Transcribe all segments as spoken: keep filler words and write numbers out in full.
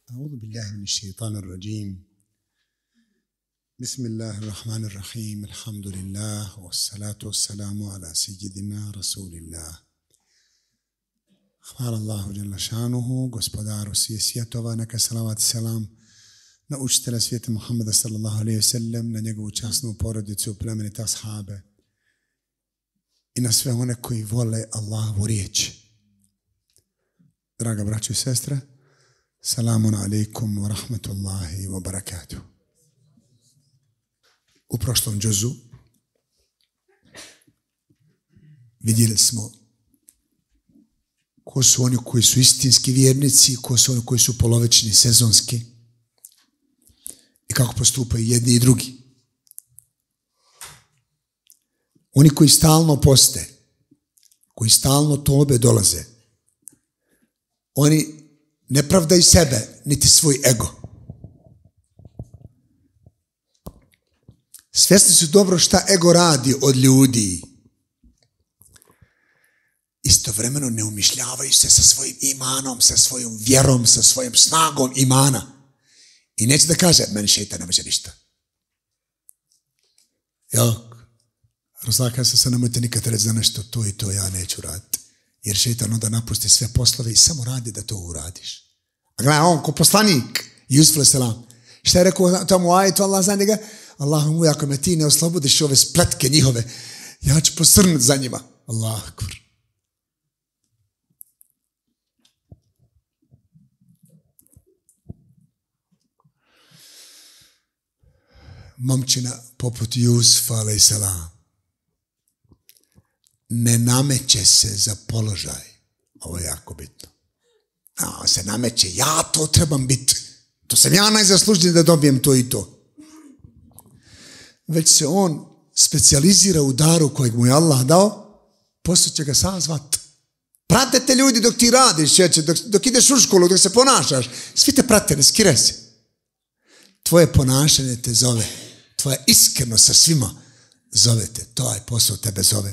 أعوذ بالله من الشيطان الرجيم. بسم الله الرحمن الرحيم. الحمد لله والصلاة والسلام على سيدنا رسول الله. Hvala Allahu dželle šanuhu, gospodaru svih svjetova, neka salavat i selam na učitelja svijeta Muhammeda sallallahu alejhi ve sellem, na njegovu časnu porodicu, plemenite ashabe i na sve one koji vole Allahovu riječ. Draga braćo i sestre, salamun alaikum wa rahmatullahi wa barakatuh. U prošlom džuzu vidjeli smo ko su oni koji su istinski vjernici, ko su oni koji su polovični, sezonski i kako postupaju jedni i drugi. Oni koji stalno poste, koji stalno tobe dolaze, oni ne pravdaju sebe, niti svoj ego. Svjesni su dobro šta ego radi od ljudi. Istovremeno ne umišljavaju se sa svojim imanom, sa svojom vjerom, sa svojom snagom imana. I neće da kaže, meni šeitan ne može ništa. Jel? Razlaka se se nemojte nikad reći za nešto, to i to ja neću raditi. Jer šeitan onda napusti sve poslove i samo radi da to uradiš. A gledaj, on ko poslanik, Jusuf alejhi selam, šta je rekao tamo u ajetu Allah za njega? Allahum, ako me ti ne oslobudiš ove spletke njihove, ja ću posrnuti za njima. Allah akbar. Momčina poput Jusufa alejhi selam ne nameće se za položaj. Ovo je jako bitno. A, se nameće, ja to trebam biti. To sam ja najzaslužniji da dobijem to i to. Već se on specijalizira u daru kojeg mu je Allah dao, poslije će ga sam zvat. Prate te ljudi dok ti radiš, dok, dok ideš u školu, dok se ponašaš. Svi te prate, ne skire se. Tvoje ponašanje te zove. Tvoja iskrenost sa svima zove te. To je posao tebe zove.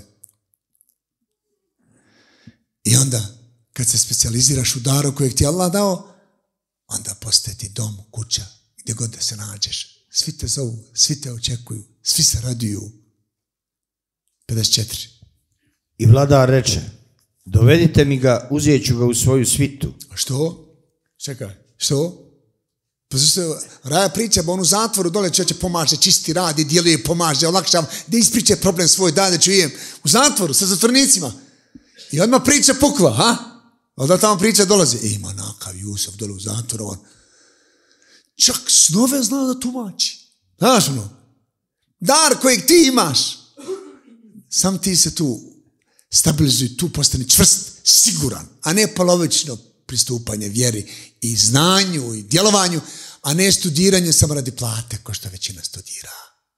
I onda, kad se specijaliziraš u daru kojeg ti Allah dao, onda postaje ti dom, kuća, gdje god da se nađeš. Svi te zovu, svi te očekuju, svi se raduju. pedeset četiri. I vladar reče, dovedite mi ga, uzijet ću ga u svoju svitu. Što? Čekaj, što? Pa zašto Raja priča, ba on u zatvoru dole čovječe pomaže, čisti radi, djeluje, pomaže, olakšava, da ispriče problem svoj, da da čujem. U zatvoru, sa zatvornicima. I odmah priča pukva, ha? Onda tamo priča dolazi. E, ima nakav Jusuf dole u zatvoru, on čak snove zna da tumači. Znaš ono? Dar kojeg ti imaš. Sam ti se tu stabilizuj, tu postani čvrst, siguran, a ne polovično pristupanje vjeri i znanju i djelovanju, a ne studiranju samo radi plate, ko što većina studira.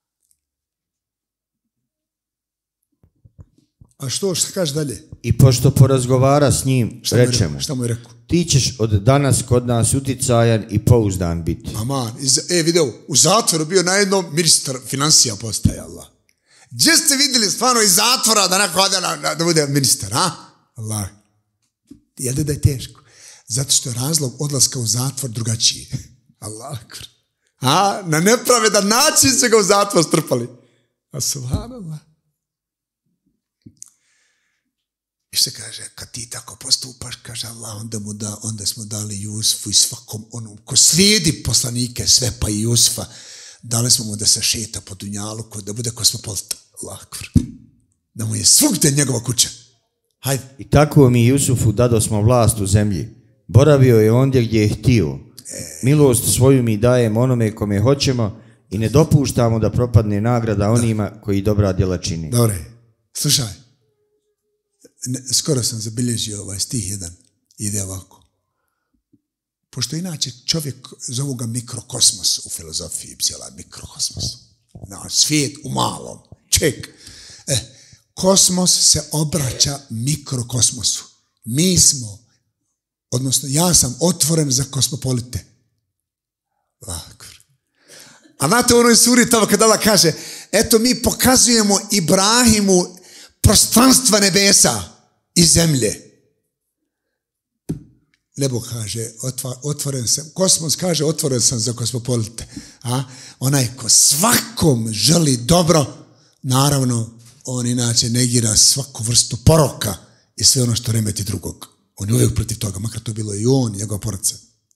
A što, šta kaže dalje? I pošto porazgovara s njim, reče mu, šta mu je rekao? ti ćeš od danas kod nas uticajan i pouzdan biti. Aman, e video, u zatvoru bio na jednom ministar financija postaje Allah. Gdje ste vidjeli stvarno iz zatvora da neko ode da, da bude ministar, a? Allah. Jel da je teško? Zato što je razlog odlaska u zatvor drugačiji. Allah. A, na nepravedan način se ga u zatvor strpali. A subhanallah. I se kaže, kad ti tako postupaš, kaže Allah, onda, mu da, onda smo dali Jusufu i svakom onom ko slijedi poslanike, sve pa i Jusufa, dali smo mu da se šeta po dunjaluku, da bude kosmopolita. Allah akbar. Da mu je svugdje njegova kuća. Hajde. I tako mi Jusufu dado smo vlast u zemlji. Boravio je ondje gdje je htio. E... Milost svoju mi dajem onome kome hoćemo i ne dopuštamo da propadne nagrada onima da. Koji dobra djela čini. Dobre, slušaj. Ne, skoro sam zabilježio ovaj stih jedan. Ide ovako. Pošto inače čovjek zovu ga mikrokosmos u filozofiji, psila mikrokosmos. Na svijet u malom. Ček. E, kosmos se obraća mikrokosmosu. Mi smo, odnosno ja sam otvoren za kosmopolite. Lako. A znate u onoj suri tamo kada Allah kaže, eto mi pokazujemo Ibrahimu prostranstva nebesa i zemlje. Nebo kaže, otva, otvoren sam, kosmos kaže, otvoren sam za kosmopolite. A? Onaj ko svakom želi dobro, naravno, on inače negira svaku vrstu poroka i sve ono što remeti drugog. On je uvijek protiv toga, makar to bilo i on i njegova porodica.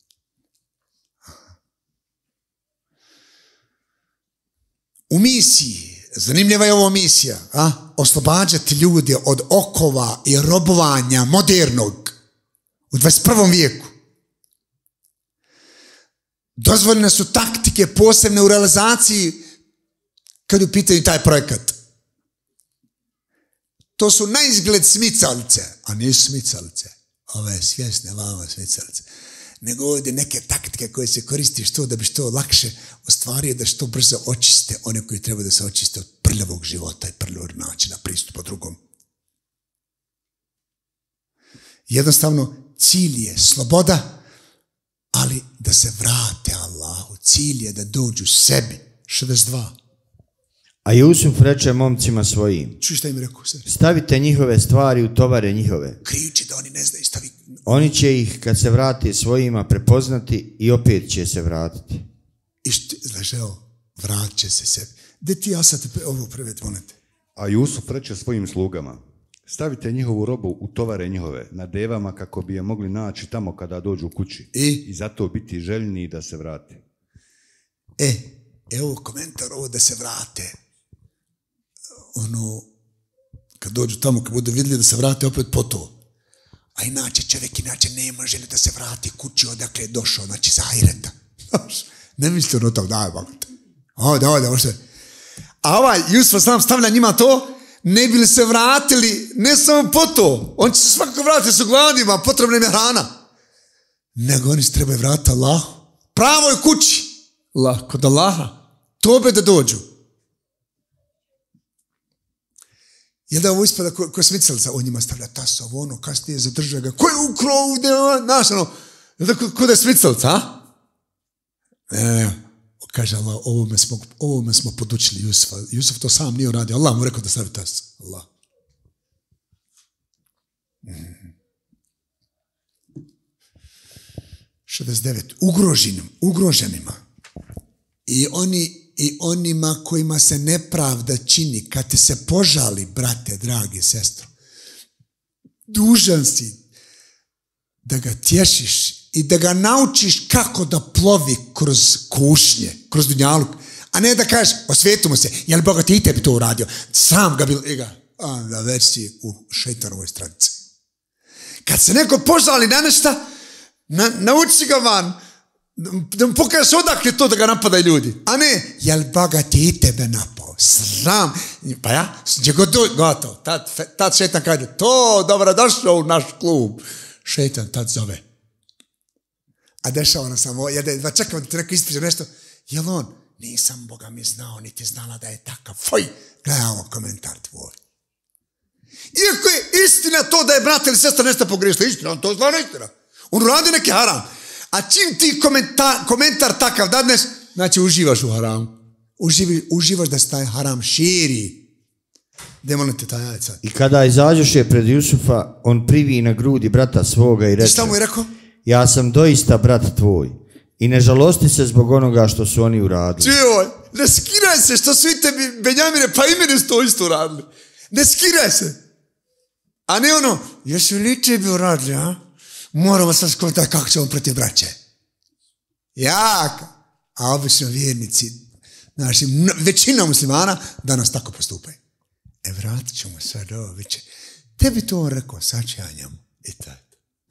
U misiji, zanimljiva je ovo misija, a? Oslobađati ljude od okova i robovanja modernog u dvadeset prvom vijeku. Dozvoljene su taktike posebne u realizaciji kad u pitanju taj projekat. To su na izgled smicalice, a nisu smicalice. Ove svjesne vama smicalice. Nego ovdje neke taktike koje se koristi što da bi što lakše ostvario da što brzo očiste one koji treba da se očiste od prljavog života i prljavog načina pristupa drugom. Jednostavno, cilj je sloboda, ali da se vrate Allahu. Cilj je da dođu sebi. šezdeset dva. A Jusuf reče momcima svojim. Čuj šta im rekao? Stavite njihove stvari u tovare njihove. Krijući da oni ne znaju stavi. Oni će ih kad se vrate svojima prepoznati i opet će se vratiti. I što, znaš, evo, vrat će se sebi. Gde ti ja sad ovo preved, molite? A Jusuf reče svojim slugama. Stavite njihovu robu u tovare njihove, na devama kako bi je mogli naći tamo kada dođu kući. I? I zato biti željni da se vrate. E, evo komentar ovo da se vrate. Ono, kad dođu tamo, kad budu vidjeli da se vrate, opet po to. A inače, čovjek inače nema želje da se vrati kući odakle je došao, znači za ahireta. Ne misli ono tamo, daj, bagate. Ovdje, ovdje, ovdje. A ovaj Jusuf sam stavlja njima to, ne bi li se vratili, ne samo po to. On će se svakako vratiti su gladnima, potrebna im je hrana. Nego oni se trebaju vratiti Allahu. Pravoj kući. Allah, kod Allaha. Tobe da dođu. Jel da ovo ispada ko, ko smicalica? On njima stavlja tas, ovo ono, kasnije zadrža ga. Ko je ukrao ovdje? Znaš, ono, jel da ko, ko da je smicalica, a? Ne, ne, ne. Kaže Allah, ovome smo, ovome smo podučili Jusufa. Jusuf to sam nije uradio. Allah mu rekao da stavi tas. Allah. Mm. šezdeset devet. Ugroženim, ugroženima. I, oni, I onima kojima se nepravda čini, kad te se požali, brate, dragi sestro, dužan si da ga tješiš i da ga naučiš kako da plovi kroz kušnje, kroz dunjaluk, a ne da kažeš, osvijetu mu se, je li Boga ti i tebi to uradio? Sam ga bil, ga, onda već si u šejtanovoj stranici. Kad se neko požali na nešto, na, nauči ga van, da mu pokažeš odakle to da ga napadaju ljudi, a ne, je li Boga ti i tebe napao? Sram, pa ja, gdje god dođe, gotovo, tad, tad šejtan kaže, to, dobro došao u naš klub. Šejtan tad zove. A dešava nam samo, jer da čekamo da ti neko ispriča nešto, jel on, nisam Boga mi znao, niti znala da je takav. Foj, gledaj ovo komentar tvoj. Iako je istina to da je brat ili sestra nešto pogriješila, istina, on to zna istina. On radi neki haram. A čim ti komentar, komentar takav dadneš, znači uživaš u haramu. Uživi, uživaš da se taj haram širi. Gdje molite taj ajed sad? I kada izađoše pred Jusufa, on privi na grudi brata svoga i reče, šta mu je rekao? Ja sam doista brat tvoj i ne žalosti se zbog onoga što su oni uradili. Čuj, ne skiraj se što su i tebi, Benjamine, pa i mene su to isto uradili. Ne skiraj se. A ne ono, jesu li tebi uradili, a? Moramo sad skontati kako će on protiv braće. Jak. A obično vjernici, znači, većina muslimana danas tako postupaju. E, vratit ćemo sad ovo, viće. Tebi to on rekao, sad će ja njemu. I tako.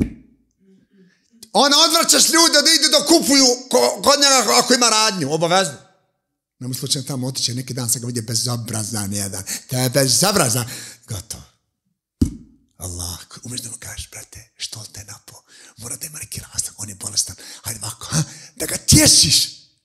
Ona odvraćaš ljude da idu da kupuju kod njega ako ima radnju, obavezno. Nemo slučajno tamo otiće neki dan, sad ga vidje bezobrazan jedan. To je bezobrazan. Gotovo. Allah, umeš da mu kažeš, brate, što te napao? Mora da ima neki razlog, on je bolestan. Hajde ovako, ha? Da ga tješiš.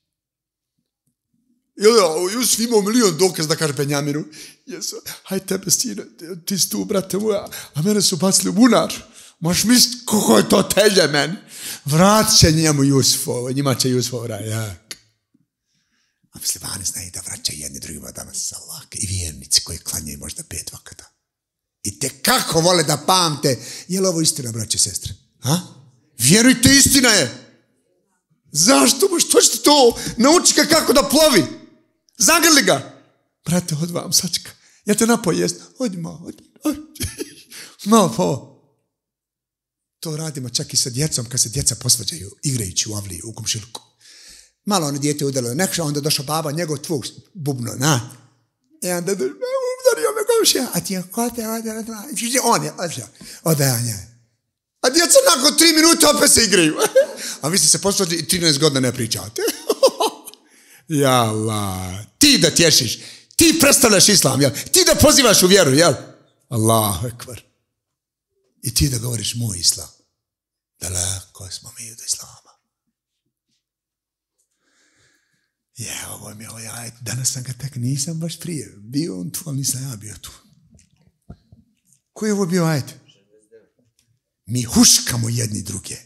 Jel, Jusuf imao milion dokaz da kaže Benjaminu. Jesu, hajde tebe sine, ti si tu, brate moja, a mene su bacili u bunar. Možeš misliti kako je to teže meni. Vrat će njemu Jusufovo, njima će Jusufovo jak. A muslimani znaju da vraćaju jedni drugima danas Allah. I vjernici koji klanjaju možda pet vakata. I te kako vole da pamte. Je li ovo istina, braće i sestre? Ha? Vjerujte, istina je. Zašto? Što ćete to? Nauči ga kako da plovi. Zagrli ga. Brate, od vam, sačka. Ja te napoj jest. Odi ma, odi. No, po. To radimo čak i sa djecom, kad se djeca posvađaju, igrajući u avliji, u komšiluku. Malo ono dijete udalo nekša, onda došao baba, njegov tvog bubno, na. I onda udario me komšija, a ti je kote, on je, odajanje. A djeca nakon tri minuta opet se igraju. A vi ste se posvađali i trinaest godina ne pričate. Jala, ti da tješiš, ti predstavljaš islam, jel? Ti da pozivaš u vjeru, jel? Allahu ekber. I ti da govoriš moj islam. Daleko smo mi od islama. Je, ovo je mi ovaj ajet. Danas sam ga tek, nisam baš prije. Bio on tu, ali nisam ja bio tu. Koji je ovo bio ajet? Mi huškamo jedni druge.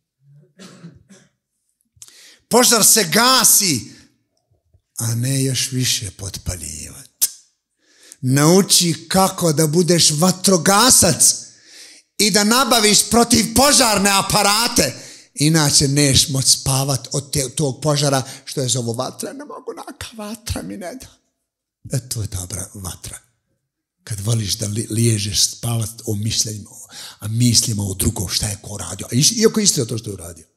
Požar se gasi, a ne još više potpaljivati. Nauči kako da budeš vatrogasac i da nabaviš protiv požarne aparate. Inače neš moći spavat od te, tog požara što je zovu vatra. Ne mogu, naka vatra mi ne da. E to je ta vatra. Kad voliš da li, liježeš spavat o mišljenjima, a mislima o drugom šta je ko radio. A iako istina to što je uradio.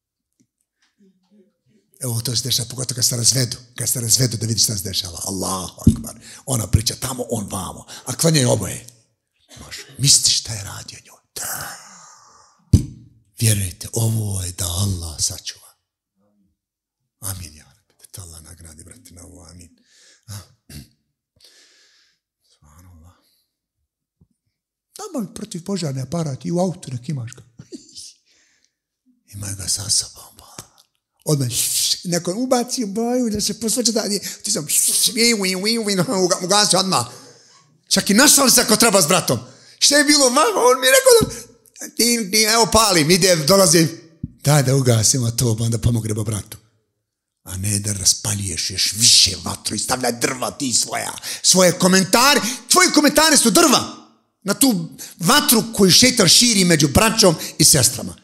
Evo to se dešava, pogotovo kad se razvedu. Kad se razvedu da vidiš šta se dešava. Allahu akbar. Ona priča tamo, on vamo. A klanjaju oboje. Misliš šta je radio njoj? Da. Vjerujte, ovo je da Allah sačuva. Amin, ja. Da te Allah nagradi, brate, na ovo. Amin. Subhanallah. Nabavi protiv požarne aparat i u autu nek imaš ga. Imaj ga sa sobom. Odmah, neko ubaci u boju da se posveća da ti sam ugasio odmah. Čak i našao se ako treba s bratom. Šta je bilo mama? On mi je rekao da Tim, tim, evo palim, ide, dolazi. Daj da ugasimo to, pa onda pomognemo bratu. A ne da raspaljuješ još više vatru i stavljaj drva ti svoja. Svoje komentare, tvoji komentari su drva. Na tu vatru koju šeitan širi među braćom i sestrama.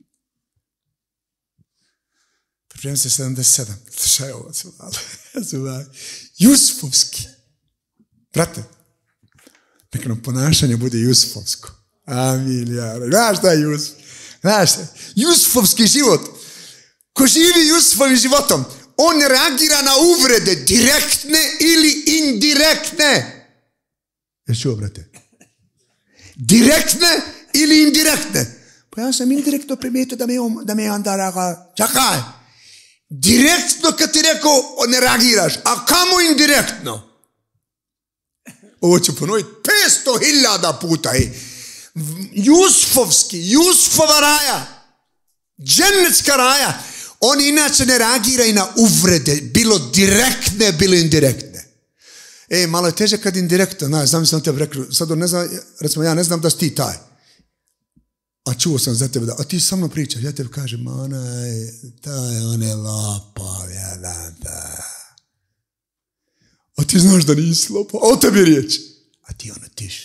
Pripremim se sedamdeset sedam. Šta je ovo? Jusufovski. Brate, neka nam ponašanje bude jusufovsko. Amin, ja. Znaš šta je Jusuf? Znaš šta je? Jusufovski život. Ko živi Jusufovim životom, on reagira na uvrede direktne ili indirektne. Jesi čuo, brate? Direktne ili indirektne? Pa ja sam indirektno primijetio da me, da me onda raka. Čakaj. Direktno kad ti rekao ne reagiraš, a kamo indirektno? Ovo ću ponoviti petsto hiljada puta. Hej. Jusufovski, Jusufova raja, džennetska raja, on inače ne reagiraju na uvrede, bilo direktne, bilo indirektne. E, malo je teže kad indirektno, znaš, znam sam tebi rekao, sad ne znam, recimo ja ne znam da si ti taj, a čuo sam za tebe da, a ti sa mnom pričaš, ja tebi kažem, onaj, taj, on je lopov, jedan, da. A ti znaš da nisi lopov, a o tebi riječ, a ti ono tiš.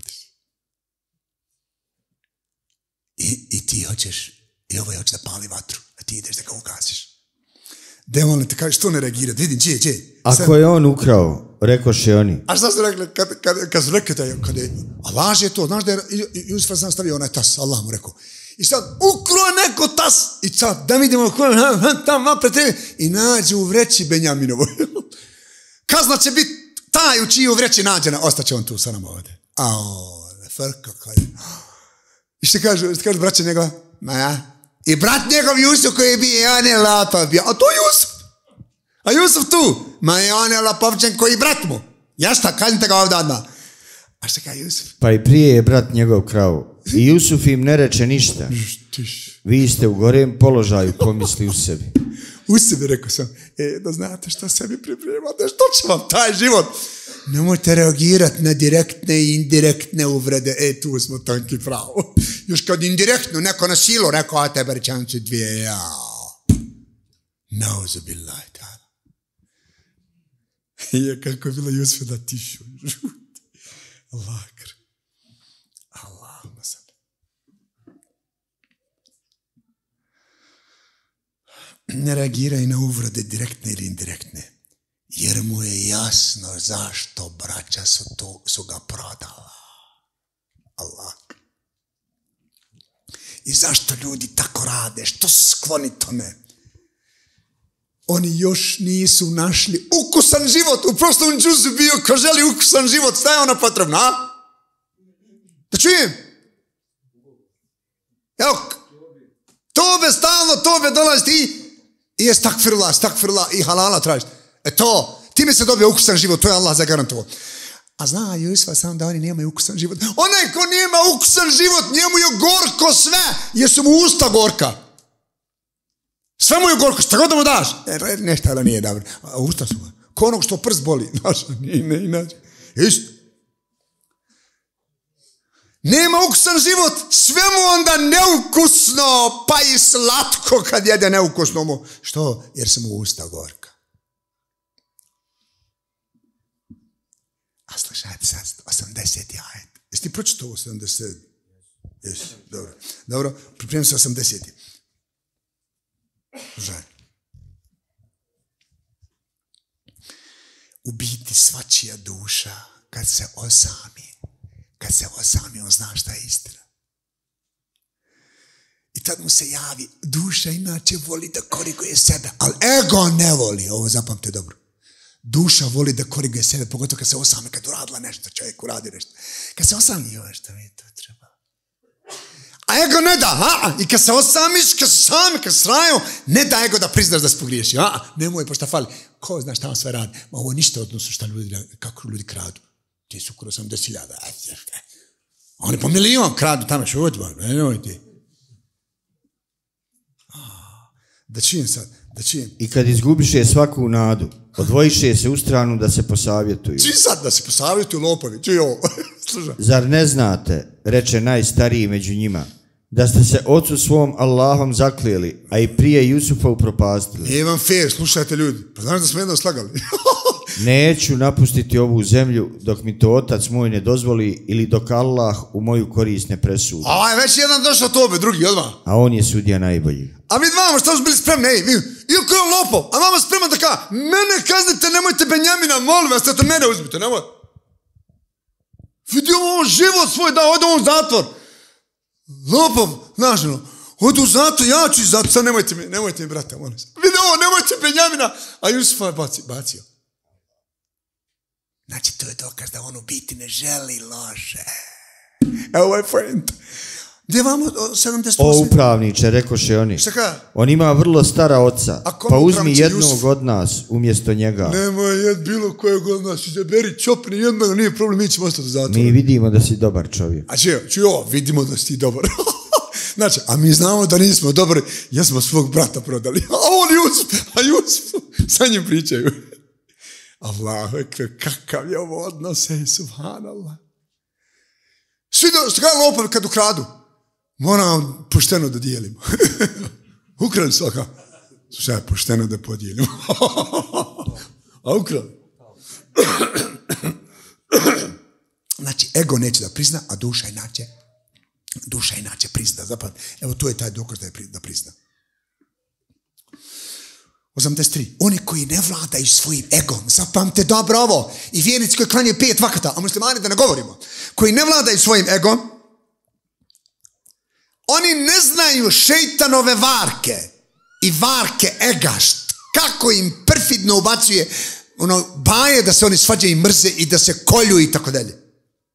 I, i ti hoćeš, i ovaj hoće da pali vatru, a ti ideš da ga ugasiš. Demon te kaže, što ne reagirati, vidim, čije, čije. Ako je on ukrao, rekoše oni. A šta su rekli, kad, kad, kad su rekli da je, kad je, a laž je to, znaš da je Jusuf sam stavio onaj tas, Allah mu rekao. I sad, ukro neko tas, i sad, da vidimo ko je, tam napred tebi, i nađe u vreći Benjaminovoj. Kazna će biti taj u čiju vreći nađena, ostaće on tu sa nama ovdje. Ao, frka, kaj. I što kaže, što kaže braće njegova? Ma ja. I brat njegov Jusuf koji je bio, on je lapav bio. A to Jusuf. A Jusuf tu. Ma je on je lapovčan koji brat mu. Ja šta, kažete ga ovdje odmah. A što kaže Jusuf? Pa i prije je brat njegov krao. I Jusuf im ne reče ništa. Vi ste u gorem položaju, pomisli u sebi. U sebi rekao sam, e, da znate što sebi pripremate, što će vam taj život? Nemojte reagirati na direktne i indirektne uvrede. E, tu smo tanki pravo. Još kad indirektno neko na silu rekao, a tebe rečanci dvije, jao. Nauzubillahi ta'ala. I kako je bilo Jusuf da tišu. Allah akbar. Allahumma salli. ne reagiraju na uvrede direktne ili indirektne. Jer mu je jasno zašto braća su, to, su ga prodala. Allah. I zašto ljudi tako rade? Što su skloni tome? Oni još nisu našli ukusan život. U prostom džuzu bio ko želi ukusan život. Šta je ona potrebna? A? Da čujem? Evo, tobe stalno, tobe dolazi ti i je stakfirullah, stakfirullah i halala tražiti. E to, time se dobije ukusan život, to je Allah zagarantovao. A zna Jusuf sam da oni nemaju ukusan život. Onaj ko nema ukusan život, njemu je gorko sve, jer su mu usta gorka. Sve mu je gorko, šta god da mu daš. E, nešto da nije dobro. A usta su, ko onog što prst boli. Znaš, nije, ne, inače. Isto. Nema ukusan život, sve mu onda neukusno, pa i slatko kad jede neukusno mu. Što? Jer su mu usta gorka. A slušajte sad, osamdeseti ajet. Jesi ti pročitao ovo sedamdeset? Jesi, dobro. Dobro, pripremim se osamdeseti. Slušaj. U biti svačija duša, kad se osami, kad se osami, on zna šta je istina. I tad mu se javi, duša inače voli da koriguje sebe, ali ego ne voli, ovo zapamte dobro. Duša voli da koriguje sebe, pogotovo kad se osami, kad uradila nešto, čovjek uradi nešto. Kad se osami, joj, što mi to treba. A ego ne da, a, i kad se osamiš, kad se sami, kad se sraju, ne da ego da priznaš da se pogriješi, a, nemoj, pošto fali. Ko zna šta on sve radi? Ma ovo ništa odnosu šta ljudi, kako ljudi kradu. Ti su kod osamdeset hiljada. Oni po milijon kradu tamo šutba, nemoj ti. Da čujem sad, da čujem. I kad izgubiše svaku nadu, odvojiše se u stranu da se posavjetuju. Čuj sad da se posavjetuju lopovi, čuj ovo. Zar ne znate, reče najstariji među njima, da ste se ocu svom Allahom zaklijeli, a i prije Jusufa upropastili? Nije vam fair, slušajte ljudi. Pa znaš da smo jedno slagali. Neću napustiti ovu zemlju dok mi to otac moj ne dozvoli ili dok Allah u moju korist ne presudi. A je već jedan došao tobe, drugi odmah. A on je sudija najbolji. A mi dvama što smo bili spremni, ej, mi, iako je on lopov, a vama spreman da ka, mene kaznite, nemojte Benjamina, molim vas, da to mene uzmite, nemoj. Vidio on život svoj da ode on u zatvor. Lopov, znaš, no, ode u zatvor, ja ću iz zatvor, sad nemojte mi, nemojte mi, brate, molim vas. Vidio on, nemojte Benjamina, a Jusufa je bacio. bacio. Znači, to je dokaz da on u biti ne želi loše. Evo, my friend. Gdje vam sedamdeset osam? O upravniče, rekoše oni. Šta ka? On ima vrlo stara oca, pa uzmi jednog Jusuf? Od nas umjesto njega. Nemoj jed bilo kojeg od nas, izaberi čopni jednog, nije problem, mi ćemo ostati u zatvoru. Mi vidimo da si dobar čovjek. A čuj, čuj ovo, vidimo da si ti dobar. Znači, a mi znamo da nismo dobri, jer smo svog brata prodali. A on Jusuf, a Jusuf, sa njim pričaju. Allahu ekber, kakav je ovo odnos, subhanallah. Svi do, što kada lopovi kad ukradu, moram pošteno da dijelimo. Ukrali svaka. Šta je pošteno da podijelimo? A ukrali? Znači, ego neće da prizna, a duša inače, duša inače prizna. Zapravo, evo, to je taj dokaz da je da prizna. osamdeset tri. Oni koji ne vladaju svojim egom, zapamte dobro ovo, i vjernici koji klanjaju pet vakata, a muslimani da ne govorimo, koji ne vladaju svojim egom, oni ne znaju šeitanove varke i varke ega, kako im perfidno ubacuje ono baje da se oni svađaju i mrze i da se kolju i tako dalje.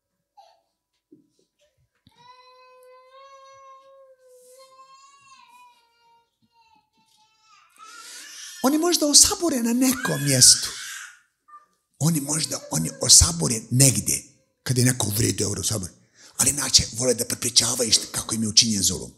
Oni možda osabore na nekom mjestu. Oni možda, oni osabore negdje, kad je neko uvrijedio euro osabore. Ali inače, vole da prepričavaju kako im je učinjen zulum.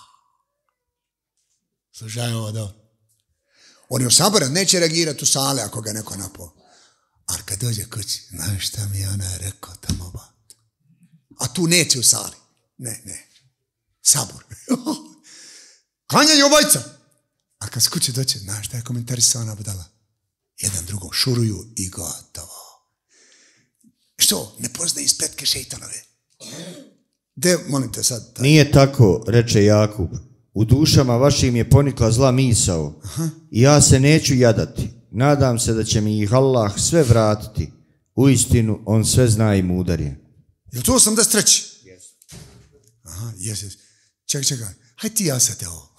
Slušaj ovo, da. Oni osabore, neće reagirati u sale ako ga neko napao. Ali kad dođe kući, znaš šta mi je ona rekao tamo ba. A tu neće u sali. Ne, ne. Sabor. Klanjaju obojca. A kad se kuće doće, znaš šta je komentarisao ona budala? Jedan drugom šuruju i gotovo. Što? Ne poznaje ispletke šeitanove. De, molim te sad. Taj. Nije tako, reče Jakub. u dušama vašim je ponikla zla misao. Aha. I ja se neću jadati. Nadam se da će mi ih Allah sve vratiti. Uistinu, on sve zna i mudar je. Je li to osamdeset treći? Jes. Aha, jes, jes. Čekaj, čekaj. Hajde ti ja sad ovo.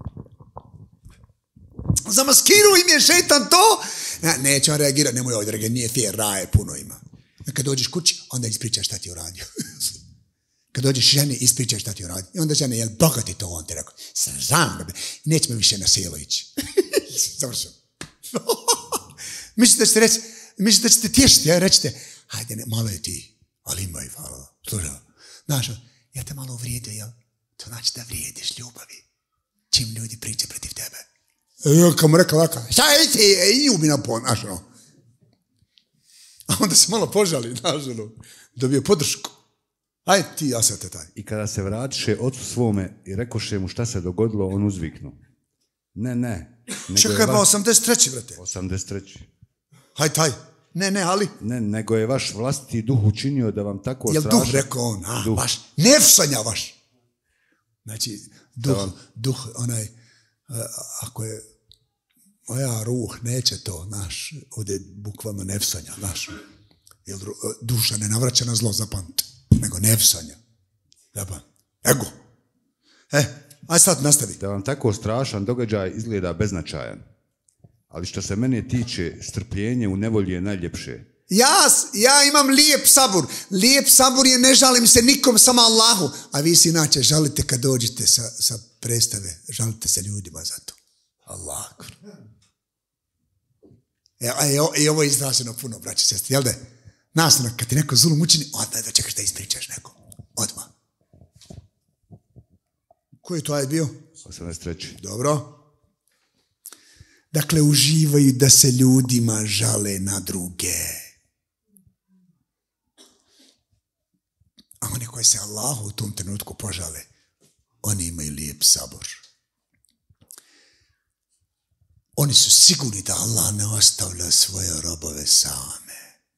Zamaskiruj im je šeitan to. Ne, neće on reagirati, nemoj ovdje reagirati, nije fair, raje puno ima. Kad dođeš kući, onda ispričaš šta ti je uradio. Kad dođeš ženi, ispričaš šta ti je uradio. I onda žene, jel bogati to, on ti rekao, sram, neće me više na selo ići. Završam. Mislite da ćete reći, mislite da ćete tješiti, ja rećete, hajde, ne, malo je ti, ali imaj, hvala, slušaj. Znaš, ja te malo uvrijedio, jel? To znači da vrijediš ljubavi. Čim ljudi priče protiv tebe. Ja, kad mu rekao ovako, šta je ti, i ljubi na pon, znaš, no. A onda se malo požali, znaš, no. Dobio podršku. Aj ti, ja sam te taj. I kada se vratiše ocu svome i rekoše mu šta se dogodilo, on uzviknu. Ne, ne. Čekaj, ba, osamdeset treći, brate. osamdeset treći. Haj, taj. Ne, ne, ali. Ne, nego je vaš vlastiti duh učinio da vam tako jel strašno. Jel duh rekao on, a, duh. Vaš, nefsanja vaš. Znači, duh, vam... duh, onaj, ako je, moja ruh neće to, naš, ovdje bukvalno nefsanja, naš. Jer duša ne navraća na zlo, zapamti, nego nefsanja. Zapamti. Ego. E, aj sad nastavi. Da vam tako strašan događaj izgleda beznačajan. Ali što se mene tiče, strpljenje u nevolji je najljepše. Ja, ja imam lijep sabur. Lijep sabur je ne žalim se nikom, samo Allahu. A vi se inače žalite kad dođete sa, sa predstave. Žalite se ljudima za to. Allah. E, a, i ovo je izraženo puno, braći, sestri. Jel da? Nastavno, kad ti neko zulum učini, odmah da čekaš da ispričaš nekom. Odmah. Koji je to aj bio? osamdeset treći. Dobro. Dakle, uživaju da se ljudima žale na druge. A oni koji se Allahu u tom trenutku požale, oni imaju lijep sabor. Oni su sigurni da Allah ne ostavlja svoje robove same.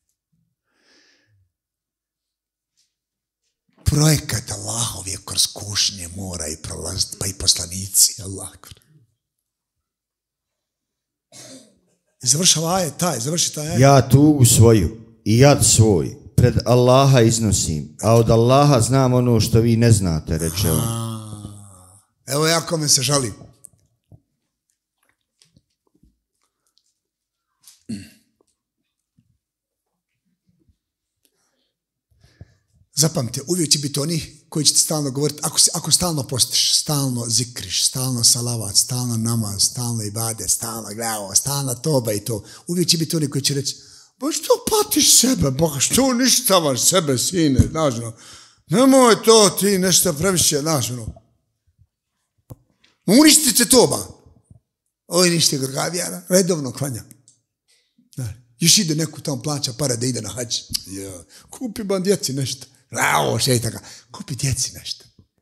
Projekat Allahov je kroz kušnje mora i prolaziti, pa i poslanici. Allah. Završava ajet taj, završi taj ajet. Ja tugu svoju i jad svoj pred Allaha iznosim, a od Allaha znam ono što vi ne znate, reče on. Evo ja kome se žalim. Zapamte, uvijek će biti oni koji će ti stalno govoriti, ako, ako stalno postiš, stalno zikriš, stalno salavat, stalno namaz, stalno ibade, stalno glavo, stalno toba i to, uvijek će biti oni koji će reći, ba što patiš sebe, Boga, što uništavaš sebe, sine, znaš, no, nemoj to ti nešto previše, znaš, no. Uništite toba. Ovo nište Grgavijana, redovno klanja. Još ide neku tamo plaća para da ide na hađ. Ja, kupi ban djeci nešto. Rao, šeitaka. Kupi djeci nešto.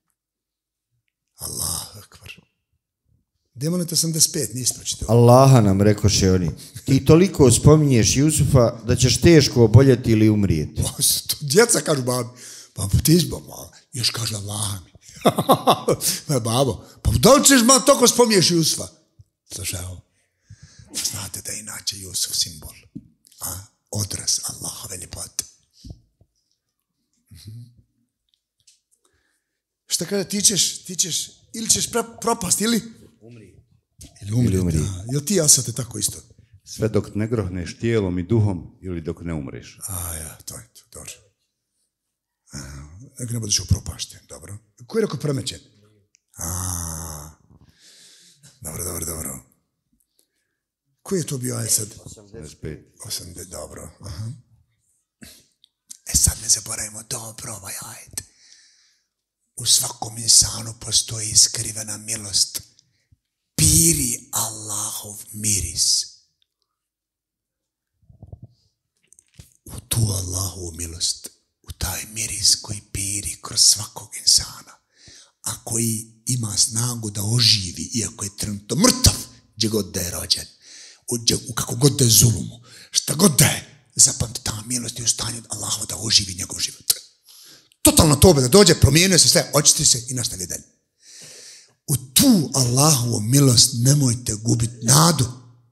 Allah akbar. Demonet osamdeset pet, nisi pročitao. Allaha nam rekoše oni. Ti toliko spominješ Jusufa da ćeš teško oboljeti ili umrijeti. To djeca kažu babi. Pa ti izbom, još kaže Allah mi. Pa babo, pa da li ćeš ma toliko spominješ Jusufa? Slušaj ovo. Znate da je inače Jusuf simbol. A? Odraz Allahove ljepote. Mm-hmm. Šta kada ti ćeš, ti ćeš, ili ćeš propast, ili? Umri. Ili umri, ili umri. Da. Jel ti jasate tako isto? Sve dok ne grohneš tijelom i duhom, ili dok ne umreš. A ja, to je to, dobro. Nek ne budeš upropašten, dobro. Ko je rekao premećen? A, dobro, dobro, dobro. Koji je to bio aj sad? osamdeset pet. osamdeset, dobro. Aha. E sad ne zaboravimo dobro ovaj ajet. U svakom insanu postoji skrivena milost. Piri Allahov miris. U tu Allahovu milost, u taj miris koji piri kroz svakog insana, a koji ima snagu da oživi, iako je trenutno mrtav, gdje god da je rođen. U kako god da je zulumu, šta god da je, zapamti ta milost je u stanju Allahova da oživi njegov život. Totalno tobe da dođe, promijenio se sve, očisti se i nastavi dalje. U tu Allahovu milost nemojte gubiti nadu.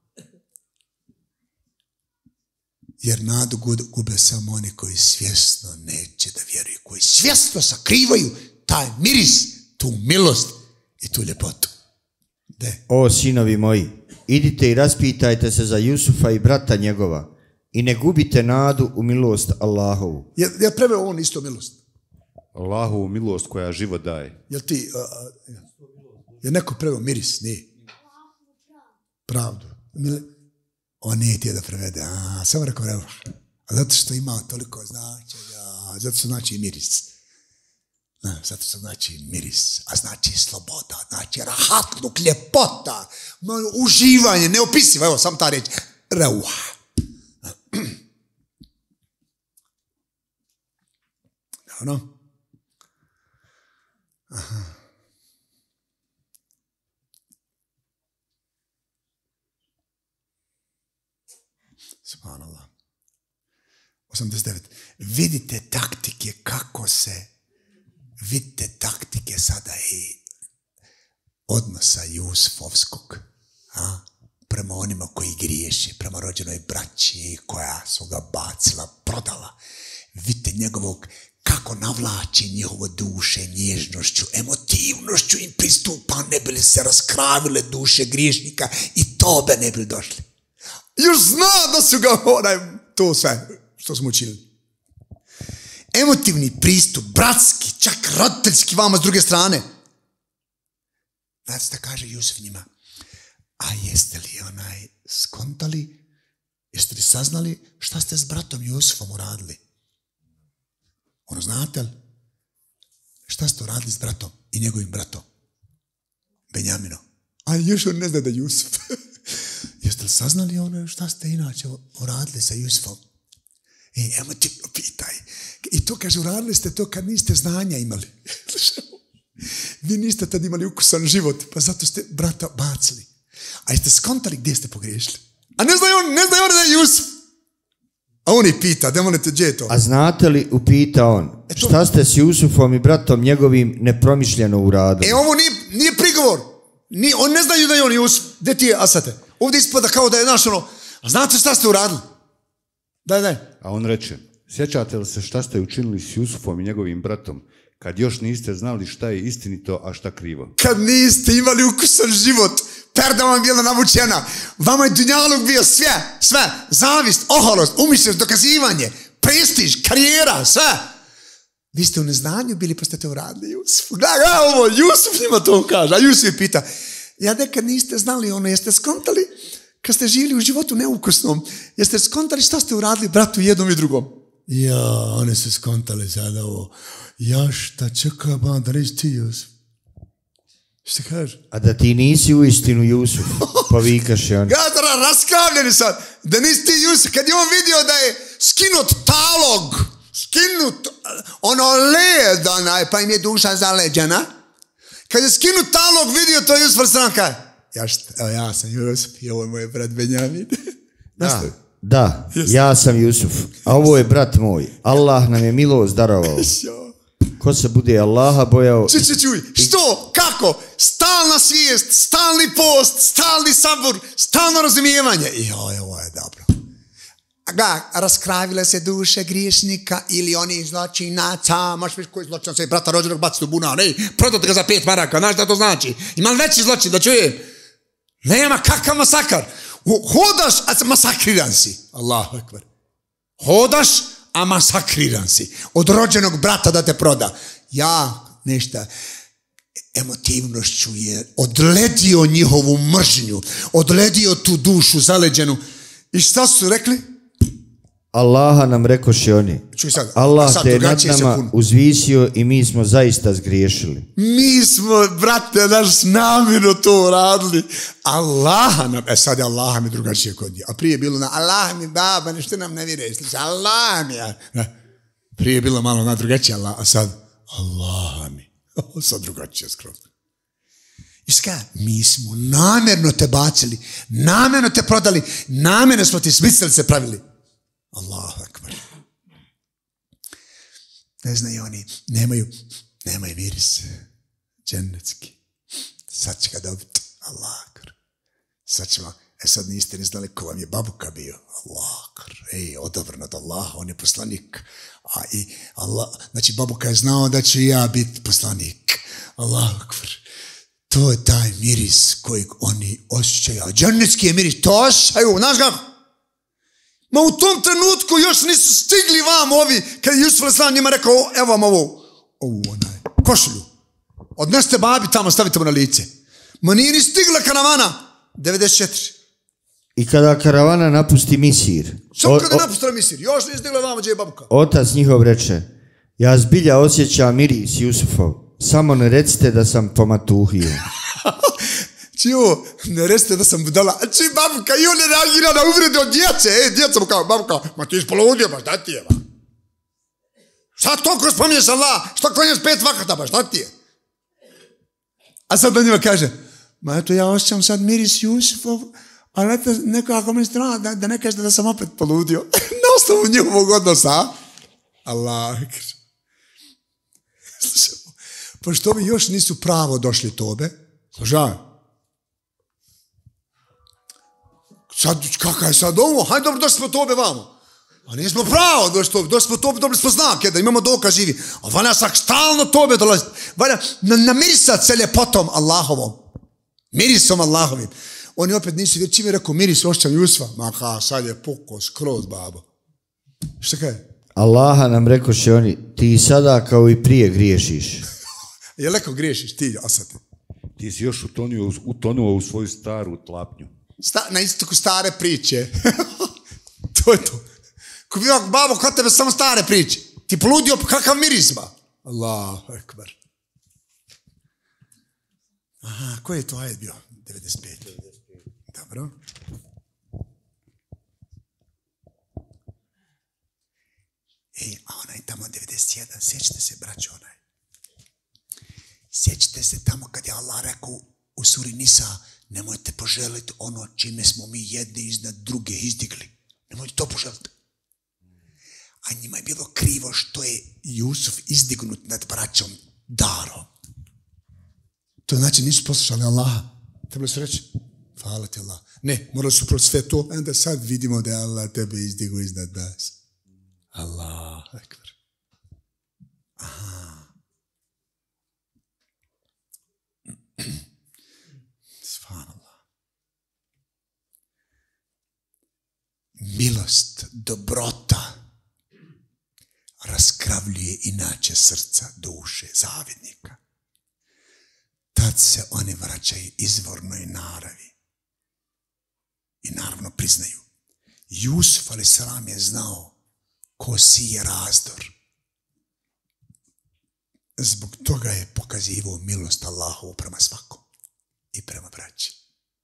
Jer nadu gube samo oni koji svjesno neće da vjeruju, koji svjesno sakrivaju taj miris, tu milost i tu ljepotu. De. O sinovi moji, idite i raspitajte se za Jusufa i brata njegova i ne gubite nadu u milost Allahovu. Ja, ja preveo on isto milost. Allahovu milost koja život daje. Jel ti, a, a, je neko preveo miris? Nije. Pravdu. On nije ti da prevede. A, samo rekao evo. A zato što ima toliko značenja. Zato što znači miris. Ne, zato što znači miris. A znači sloboda. Znači rahatluk, ljepota. Uživanje, neopisivo. Evo, sam ta reč. Rauha. Ono? Aha. Subhanallah. osamdeset devet. Vidite taktike kako se, vidite taktike sada i odnosa Jusufovskog, a? Prema onima koji griješi, prema rođenoj braći koja su ga bacila, prodala. Vidite njegovog kako navlači njihovo duše nježnošću, emotivnošću im pristupa, ne bi li se raskravile duše griješnika i tobe ne bi li došli. Još zna da su ga onaj, to sve što smo učili. Emotivni pristup, bratski, čak roditeljski vama s druge strane. Znači da kaže Jusuf njima, a jeste li onaj skontali, jeste li saznali šta ste s bratom Jusufom uradili? Ono znate li? Šta ste uradili s bratom i njegovim bratom? Benjaminom. A još on ne zna da je Jusuf. Jeste li saznali ono šta ste inače uradili sa Jusufom? I emotivno pitaj. I to kaže, uradili ste to kad niste znanja imali. Vi niste tad imali ukusan život, pa zato ste brata bacili. A jeste skontali gdje ste pogriješili? A ne znaju on, ne znaju on da je Jusuf. A on i pita, da molite, gdje je to? A znate li, upita on, e to... šta ste s Jusufom i bratom njegovim nepromišljeno uradili? E ovo nije, nije prigovor. Nije, on ne znaju da je on Jusuf. Gdje ti je, Asate? Ovdje ispada kao da je naš ono, a znate šta ste uradili? Daj, daj. A on reče, sjećate li se šta ste učinili s Jusufom i njegovim bratom, kad još niste znali šta je istinito, a šta krivo? Kad niste imali ukusan život, perda vam bila navučena, vama je dunjaluk bio sve, sve, zavist, oholost, umišljenost, dokazivanje, prestiž, karijera, sve. Vi ste u neznanju bili pa ste to uradili, Jusuf. Gledaj, ovo, Jusuf njima to kaže, a Jusuf je pita, ja nekad niste znali ono, jeste skontali, kad ste živjeli u životu neukusnom, jeste skontali šta ste uradili bratu jednom i drugom? Ja, oni su skontali sada ovo, ja šta čekam, ba, da reći ti, Jusuf. Što kaže? A da ti nisi u istinu Jusuf, pa vikaše on. Gazara, raskavljeni sad, da nisi ti Jusuf, kad je on vidio da je skinut talog, skinut ono led, onaj, pa im je duša zaleđena, kad je skinut talog, vidio to Jusuf stranka. Ja šta, evo ja sam Jusuf i ovo je moj brat Benjamin. Da, da, ja sam Jusuf, a ovo je brat moj. Allah nam je milost darovao. Ko se bude Allaha bojao... Čuj, čuj, čuj, što, kako, stalna svijest, stalni post, stalni sabor, stalno razumijevanje. Joj, ovo je dobro. Ga, raskravile se duše griješnika ili oni zločinaca, možeš viš koji zločinac, sve brata rođenog baciti u bunar, ne, prodati ga za pet maraka, znaš šta to znači? Ima li veći zločin da čuje? Nema, kakav masakar. Hodaš, a masakriran si. Allahu ekber. Hodaš, a masakriran si. Od rođenog brata da te proda. Ja, nešto, emotivnošću je odledio njihovu mržnju, odledio tu dušu zaleđenu. I šta su rekli? Allaha nam rekoše oni. Čuj sad, Allah sad te je nad nama uzvisio i mi smo zaista zgriješili. Mi smo, brate, naš namjerno to uradili. Allaha nam, e sad je Allaha mi drugačije kod njih. A prije je bilo na Allah mi baba, nešto nam ne vire. Allah mi, ja. Prije je bilo malo na drugačije Allah, a sad Allaha mi. Sad drugačije skroz. Iska, mi smo namjerno te bacili, namjerno te prodali, namjerno smo ti smislice pravili. Allahu akbar. Ne znaju oni, nemaju, nemaju miris džennetski. Sad će ga dobiti. Allah. Sad ćemo, e sad niste ni znali ko vam je babuka bio. Allah. Ej, odobren od Allaha, on je poslanik. A i Allah, znači babuka je znao da ću ja biti poslanik. Allah. To je taj miris kojeg oni osjećaju. A džennetski je miris, to osjećaju, znaš kako? Ma u tom trenutku još nisu stigli vam ovi, kad je Jusuf alejselam njima rekao, evo vam ovo, ovu onaj, košulju. Odneste babi tamo, stavite mu na lice. Ma nije ni stigla karavana. devedeset četiri. I kada karavana napusti Misir, Samo kada napustila Misir, još nije stigla vama gdje je babuka. Otac njihov reče, ja zbilja osjećam miris Jusufov, samo ne recite da sam pomatuhio. Čio, ne recite da sam budala. A či babuka, i on ne reagira na uvrede od djece. E, djeca mu kao, babuka, ma ti ispoludio, ba šta ti je, ba? Šta toliko spominješ Allah? Što klanjaš pet vakata, ba šta ti je? A sad on njima kaže, ma eto ja osjećam sad miris Jusufov, ali eto nekako mi strana da, da ne kažete da sam opet poludio. Na osnovu njihovog odnosa. Allah. Slušaj, pošto ovi još nisu pravo došli tobe, slušaj, sad, kakav je sad ovo? Hajde dobro, došli smo tobe vamo. A nismo pravo došli tobe, došli smo tobe, dobili smo znake, da imamo dokaz živi. A valja sak stalno tobe dolazi. Valja namirisat se ljepotom Allahovom. Mirisom Allahovim. Oni opet nisu već čim je rekao miris ošćam Jusufa. Ma ka, sad je pukao skroz, babo. Šta kaj? Allaha nam rekoše oni, ti sada kao i prije griješiš. Je leko griješiš ti, Asad? Ti si još utonuo, utonuo u svoju staru tlapnju. Sta, na istoku stare priče. To je to. Ko bi ovak, babo, kod tebe samo stare priče. Ti poludio, kakav miris, ba? Allahu ekber. Aha, koji je to ajet bio? devedeset pet. Dobro. Ej, a onaj tamo devedeset jedan, sjećate se, braćo, onaj. Sjećate se tamo kad je Allah rekao u suri Nisa, nemojte poželiti ono čime smo mi jedni iznad druge izdigli. Nemojte to poželiti. A njima je bilo krivo što je Jusuf izdignut nad braćom darom. To znači nisu poslušali Allaha. Trebali su reći, hvala ti Allah. Ne, morali su proći sve to, onda sad vidimo da je Allah tebe izdigo iznad nas. Allah, ekber. Aha. Subhanallah. Milost, dobrota raskravljuje inače srca, duše, zavidnika. Tad se oni vraćaju izvornoj naravi. I naravno priznaju. Jusuf alejselam je znao ko sije razdor. Zbog toga je pokazivao milost Allahovu prema svakom i prema braći.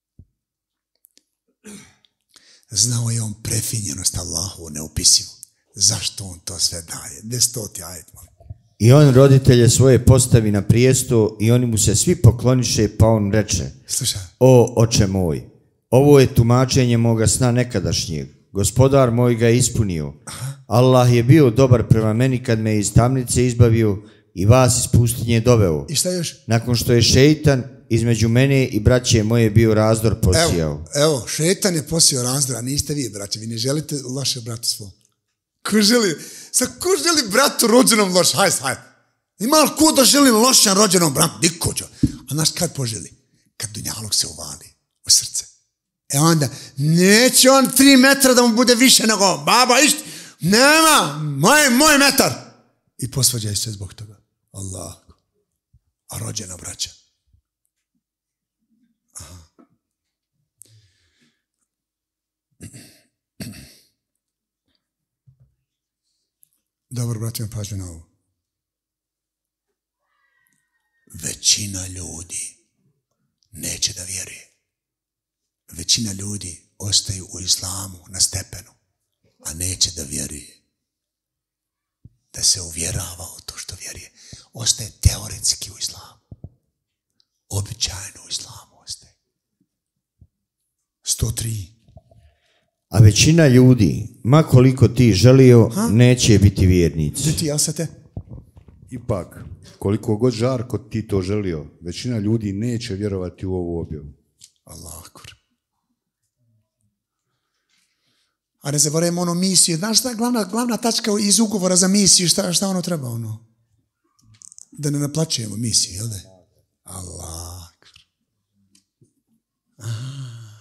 Znao je on prefinjenost Allahovu neopisivu. Zašto on to sve daje? Deseti ajet, molim. I on roditelje svoje postavi na prijesto i oni mu se svi pokloniše, pa on reče, Slušaj. o oče moj, ovo je tumačenje moga sna nekadašnjeg. Gospodar moj ga je ispunio. Allah je bio dobar prema meni kad me iz tamnice izbavio i vas iz pustinje doveo. I šta još? Nakon što je šeitan između mene i braće moje bio razdor posijao. Evo, evo, šetan je posijao razdor, a niste vi, braće. Vi ne želite loše bratu svom. Ko želi, sad ko želi bratu rođenom loš? Hajde, hajde. Ima li ko da želi lošan rođenom bratu? Niko će. A znaš kad poželi? Kad dunjalog se uvali u srce. E onda, neće on tri metra da mu bude više nego baba isti. Nema, moj, moj metar. I posvađaju se zbog toga. Allah. A rođena braća. Aha. Dobro, braćima, pažnju na ovo. Većina ljudi neće da vjeruje. Većina ljudi ostaju u islamu na stepenu, a neće da vjeruje. Da se uvjerava u to što vjeruje. Ostaje teoretski u islamu. Običajno u islamu ostaje. sto tri. A većina ljudi, ma koliko ti želio, ha? neće biti vjernici. Gdje ti, Asate? Ipak, koliko god žarko ti to želio, većina ljudi neće vjerovati u ovu objavu. Allah akbar. A ne zaboravimo ono misiju. Znaš šta je glavna, glavna tačka iz ugovora za misiju? Šta, šta ono treba? Ono? Da ne naplaćujemo misiju, jel da? Allah akbar. Aha.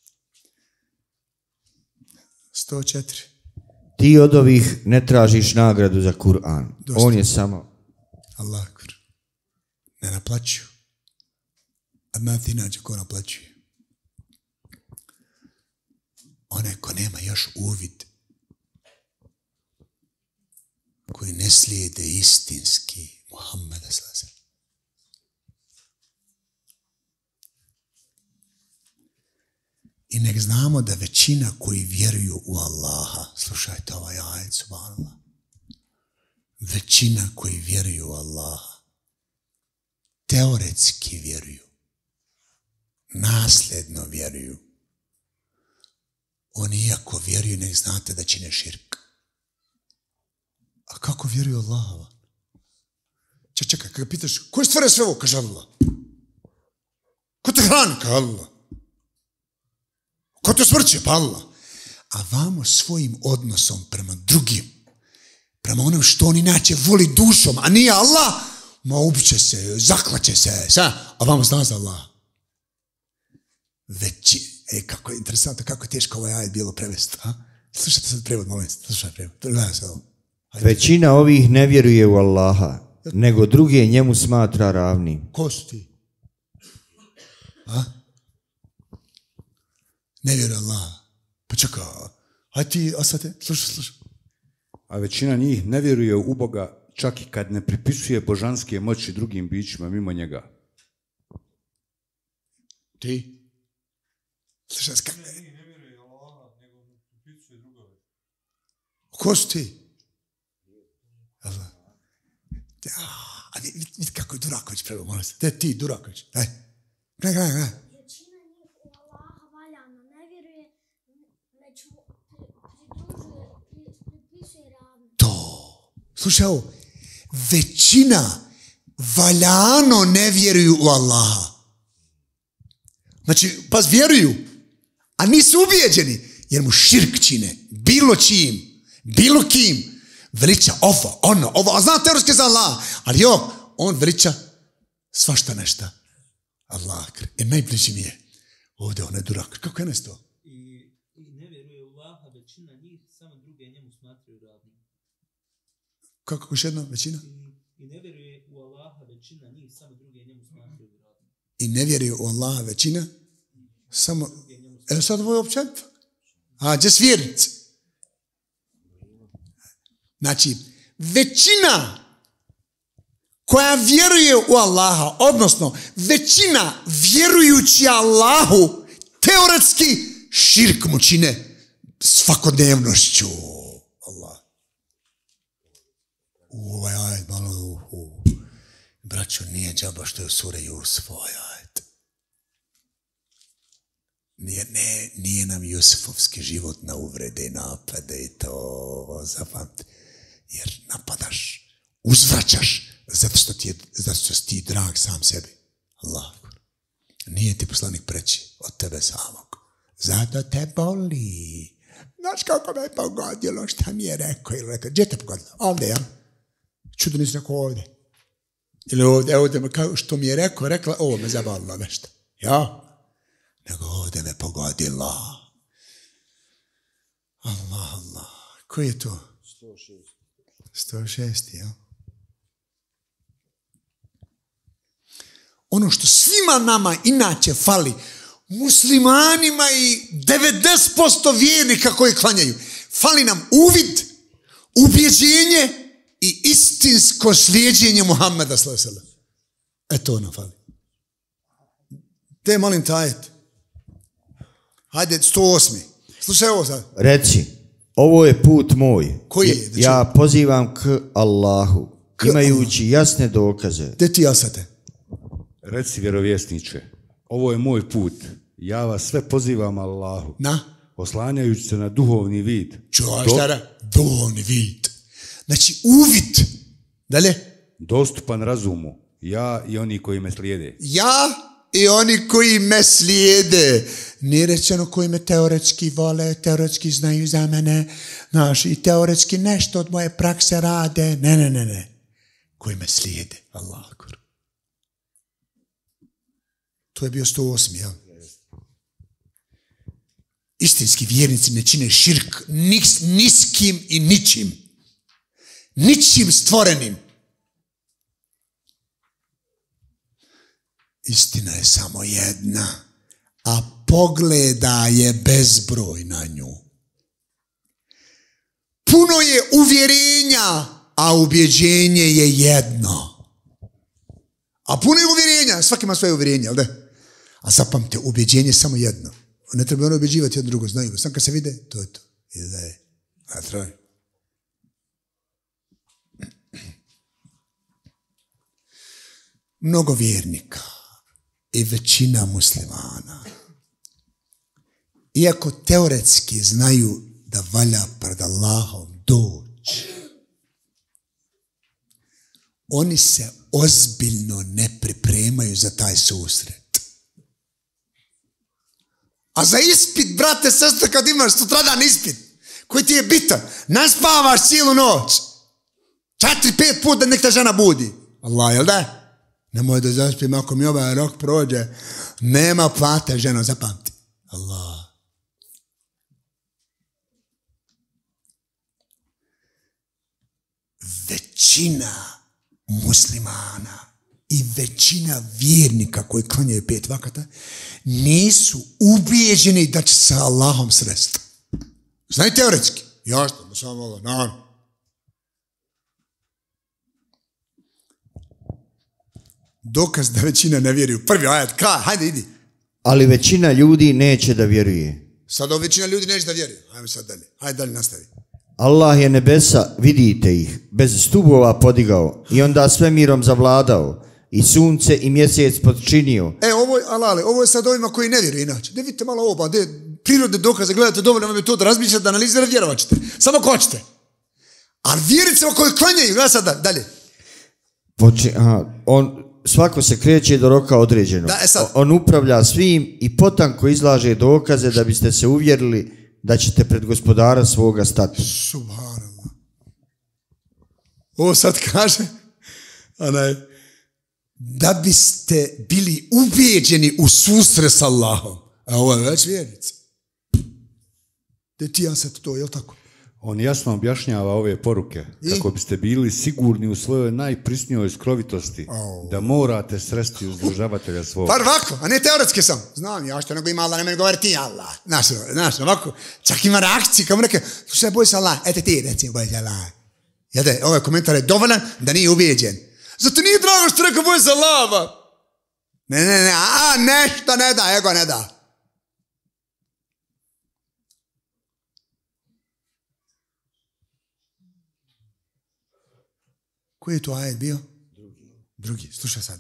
sto četiri. Ti od ovih ne tražiš nagradu za Kur'an. Dosta. On je samo... Allah akbar. Ne naplaćuju. A znate inače ko naplaćuje? Onaj ko nema još uvid, koji ne slijede istinski Muhammeda slaze. I nek znamo da većina koji vjeruju u Allaha, slušajte ovaj ajet, subhanallah, većina koji vjeruju u Allaha, teoretski vjeruju, nasljedno vjeruju. Oni iako vjeruju, nek znate da čine širk. A kako vjeruju Allaha? Čekaj, čekaj, kada pitaš, ko je stvorio sve ovo? Kaže Allah. Ko te hrani? Kaže Allah. Ko te smrće? Pa Allah. A vamo svojim odnosom prema drugim, prema onom što on inače voli dušom, a nije Allah, ma ubiće se, zaklaće se, sa, a vamo zna za Allah. Veći, e, kako je interesantno, kako je teško ovaj ajet bilo prevesti, a? Slušajte sad prevod, molim se, slušaj prevod. Gledaj se ovo. Većina ovih ne vjeruje u Allaha, nego druge njemu smatra ravnim. Ko su ti? A? Ne vjeruje Allah. Pa čekaj, hajde ti, ostate, slušaj, slušaj. A većina njih ne vjeruje u Boga čak i kad ne pripisuje božanske moći drugim bićima mimo njega. Ti? Slušaj, kako ne, ne vjeruje Allah, nego mu pripisuje drugove. Ko su ti? Allah. A vidi vid kako je Duraković preveo, molim se. Te ti, Duraković, daj. Gledaj, gledaj, gledaj. Većina njih u Allaha valjano ne vjeruje, već mu pridružuje, pripisuje ravno. To. Slušaj ovo. Većina valjano ne vjeruju u Allaha. Znači, pa vjeruju, a nisu ubijeđeni, jer mu širk čine, bilo čim, bilo kim, veliča ovo, ono, ovo, a zna teoretski za Allah, ali jo, on veliča svašta nešta. Allah, e najbliži mi je, ovdje onaj durak, kako je nesto? I, I ne vjeruje u Allaha, većina njih, samo druge njemu smatraju ravnim. Kako još jedno, većina? I, I ne vjeruje u Allaha, većina njih, samo druge njemu smatraju ravnim. I ne vjeruju u Allaha većina, samo, evo sad ovo je općenito. A, just vjeriti. Znači, većina koja vjeruje u Allaha, odnosno većina vjerujući Allahu, teoretski širk mu čine svakodnevnošću. Allah. U ovaj ajet malo, u, u. braćo, nije džaba što je u sure Jusuf ovaj ajet. Nije, ne, nije nam Jusufovski život na uvrede i napade i to zapamti. Jer napadaš, uzvraćaš, zato što ti je, zato što si ti drag sam sebi. Allah. Nije ti poslanik preći od tebe samog. Zato te boli. Znaš kako me je pogodilo, šta mi je rekao ili rekao. Gdje te pogodilo? Ovdje, ja? Čudo nisi rekao ovdje. Ili ovdje, ovdje, kao što mi je rekao, rekla, ovo me zabavilo nešto. Ja? Nego ovdje me pogodila. Allah, Allah. Koji je to? sto šest. sto šest, ja. Ono što svima nama inače fali, muslimanima i devedeset posto vjernika koji klanjaju, fali nam uvid, ubjeđenje i istinsko slijeđenje Muhammeda sallallahu alejhi ve sellem. E to nam fali. Te molim tajet. Hajde, sto osmi. Slušaj ovo sad. Reci, ovo je put moj. Koji je? Da ja pozivam k Allahu, k imajući Allah. Jasne dokaze. Gdje ti jasate? Reci, vjerovjesniče, ovo je moj put. Ja vas sve pozivam Allahu. Na? Oslanjajući se na duhovni vid. Čuvaš, tada? Duhovni vid. Znači, uvid. Dalje? dostupan razumu, ja i oni koji me slijede. Ja i oni koji me slijede. Nije rečeno koji me teoretski vole, teoretski znaju za mene, znaš, i teoretski nešto od moje prakse rade. Ne, ne, ne, ne. Koji me slijede. Allah akbar. To je bio sto osam, jel? Istinski vjernici ne čine širk nis, niskim i ničim. Ničim stvorenim. Istina je samo jedna, a pogleda je bezbroj na nju. Puno je uvjerenja, a ubjeđenje je jedno. A puno je uvjerenja, svaki ima svoje uvjerenje, jel da? A zapamte, ubjeđenje je samo jedno. Ne treba ono ubjeđivati jedno drugo, znaju. Sam kad se vide, to je to. I da je. A traj. Mnogo vjernika i većina muslimana, iako teoretski znaju da valja pred Allahom doći, oni se ozbiljno ne pripremaju za taj susret. A za ispit, brate, sestre, kad imaš sutradan ispit, koji ti je bitan, naspavaš cijelu noć, četiri, pet puta nek te žena budi. Allah, jel da? Nemoj da zaspim, ako mi ovaj rok prođe, nema plate, ženo, zapamti. Allah. Većina muslimana i većina vjernika koji klanjaju pet vakata nisu ubijeđeni da će sa Allahom sresti. Znaju teoretski? Jasno, samo ovo, naravno. Dokaz da većina ne vjeruju. Prvi ajet, kraj, hajde idi. Ali većina ljudi neće da vjeruje. Sad ovo većina ljudi neće da vjeruju. Hajde sad dalje, hajde dalje nastavi. Allah je nebesa, vidite ih, bez stubova podigao i onda svemirom zavladao i sunce i mjesec podčinio. E, ovo je, alale, ovo je sad ovima koji ne vjeruju inače. Da vidite malo ovo, pa de, prirodne dokaze, gledate dovoljno vam je to da razmišljate, da analizirate, vjerovat ćete. Samo ko ćete. Ali vjericama koji klanjaju, gleda sad dalje. Poči, aha, on, svako se kreće do roka određenog. Da, e sad. On upravlja svim i potanko izlaže dokaze da biste se uvjerili da ćete pred gospodara svoga stati. Subhanallah. Ovo sad kaže, onaj, da biste bili ubijeđeni u susret s Allahom. A ovo je već vjernica. De ti ja sad to, jel tako? On jasno objašnjava ove poruke, I? kako biste bili sigurni u svojoj najprisnijoj skrovitosti, oh. da morate sresti uzdržavatelja svoga. Bar ovako, a ne teoretski sam. Znam, ja što nego ima Allah, ne meni govori ti Allah. Znaš, znaš, ovako, čak ima reakcije, kao mu neke, slušaj, boj se Allah, eto ti, recimo, boj se Allah. Jede, ovaj komentar je dovoljan da nije ubijeđen. Zato nije drago što rekao boj se Allah. Ne, ne, ne, a nešto ne da, ego ne da. Koji je to ajet bio? Drugi. Drugi, slušaj sad.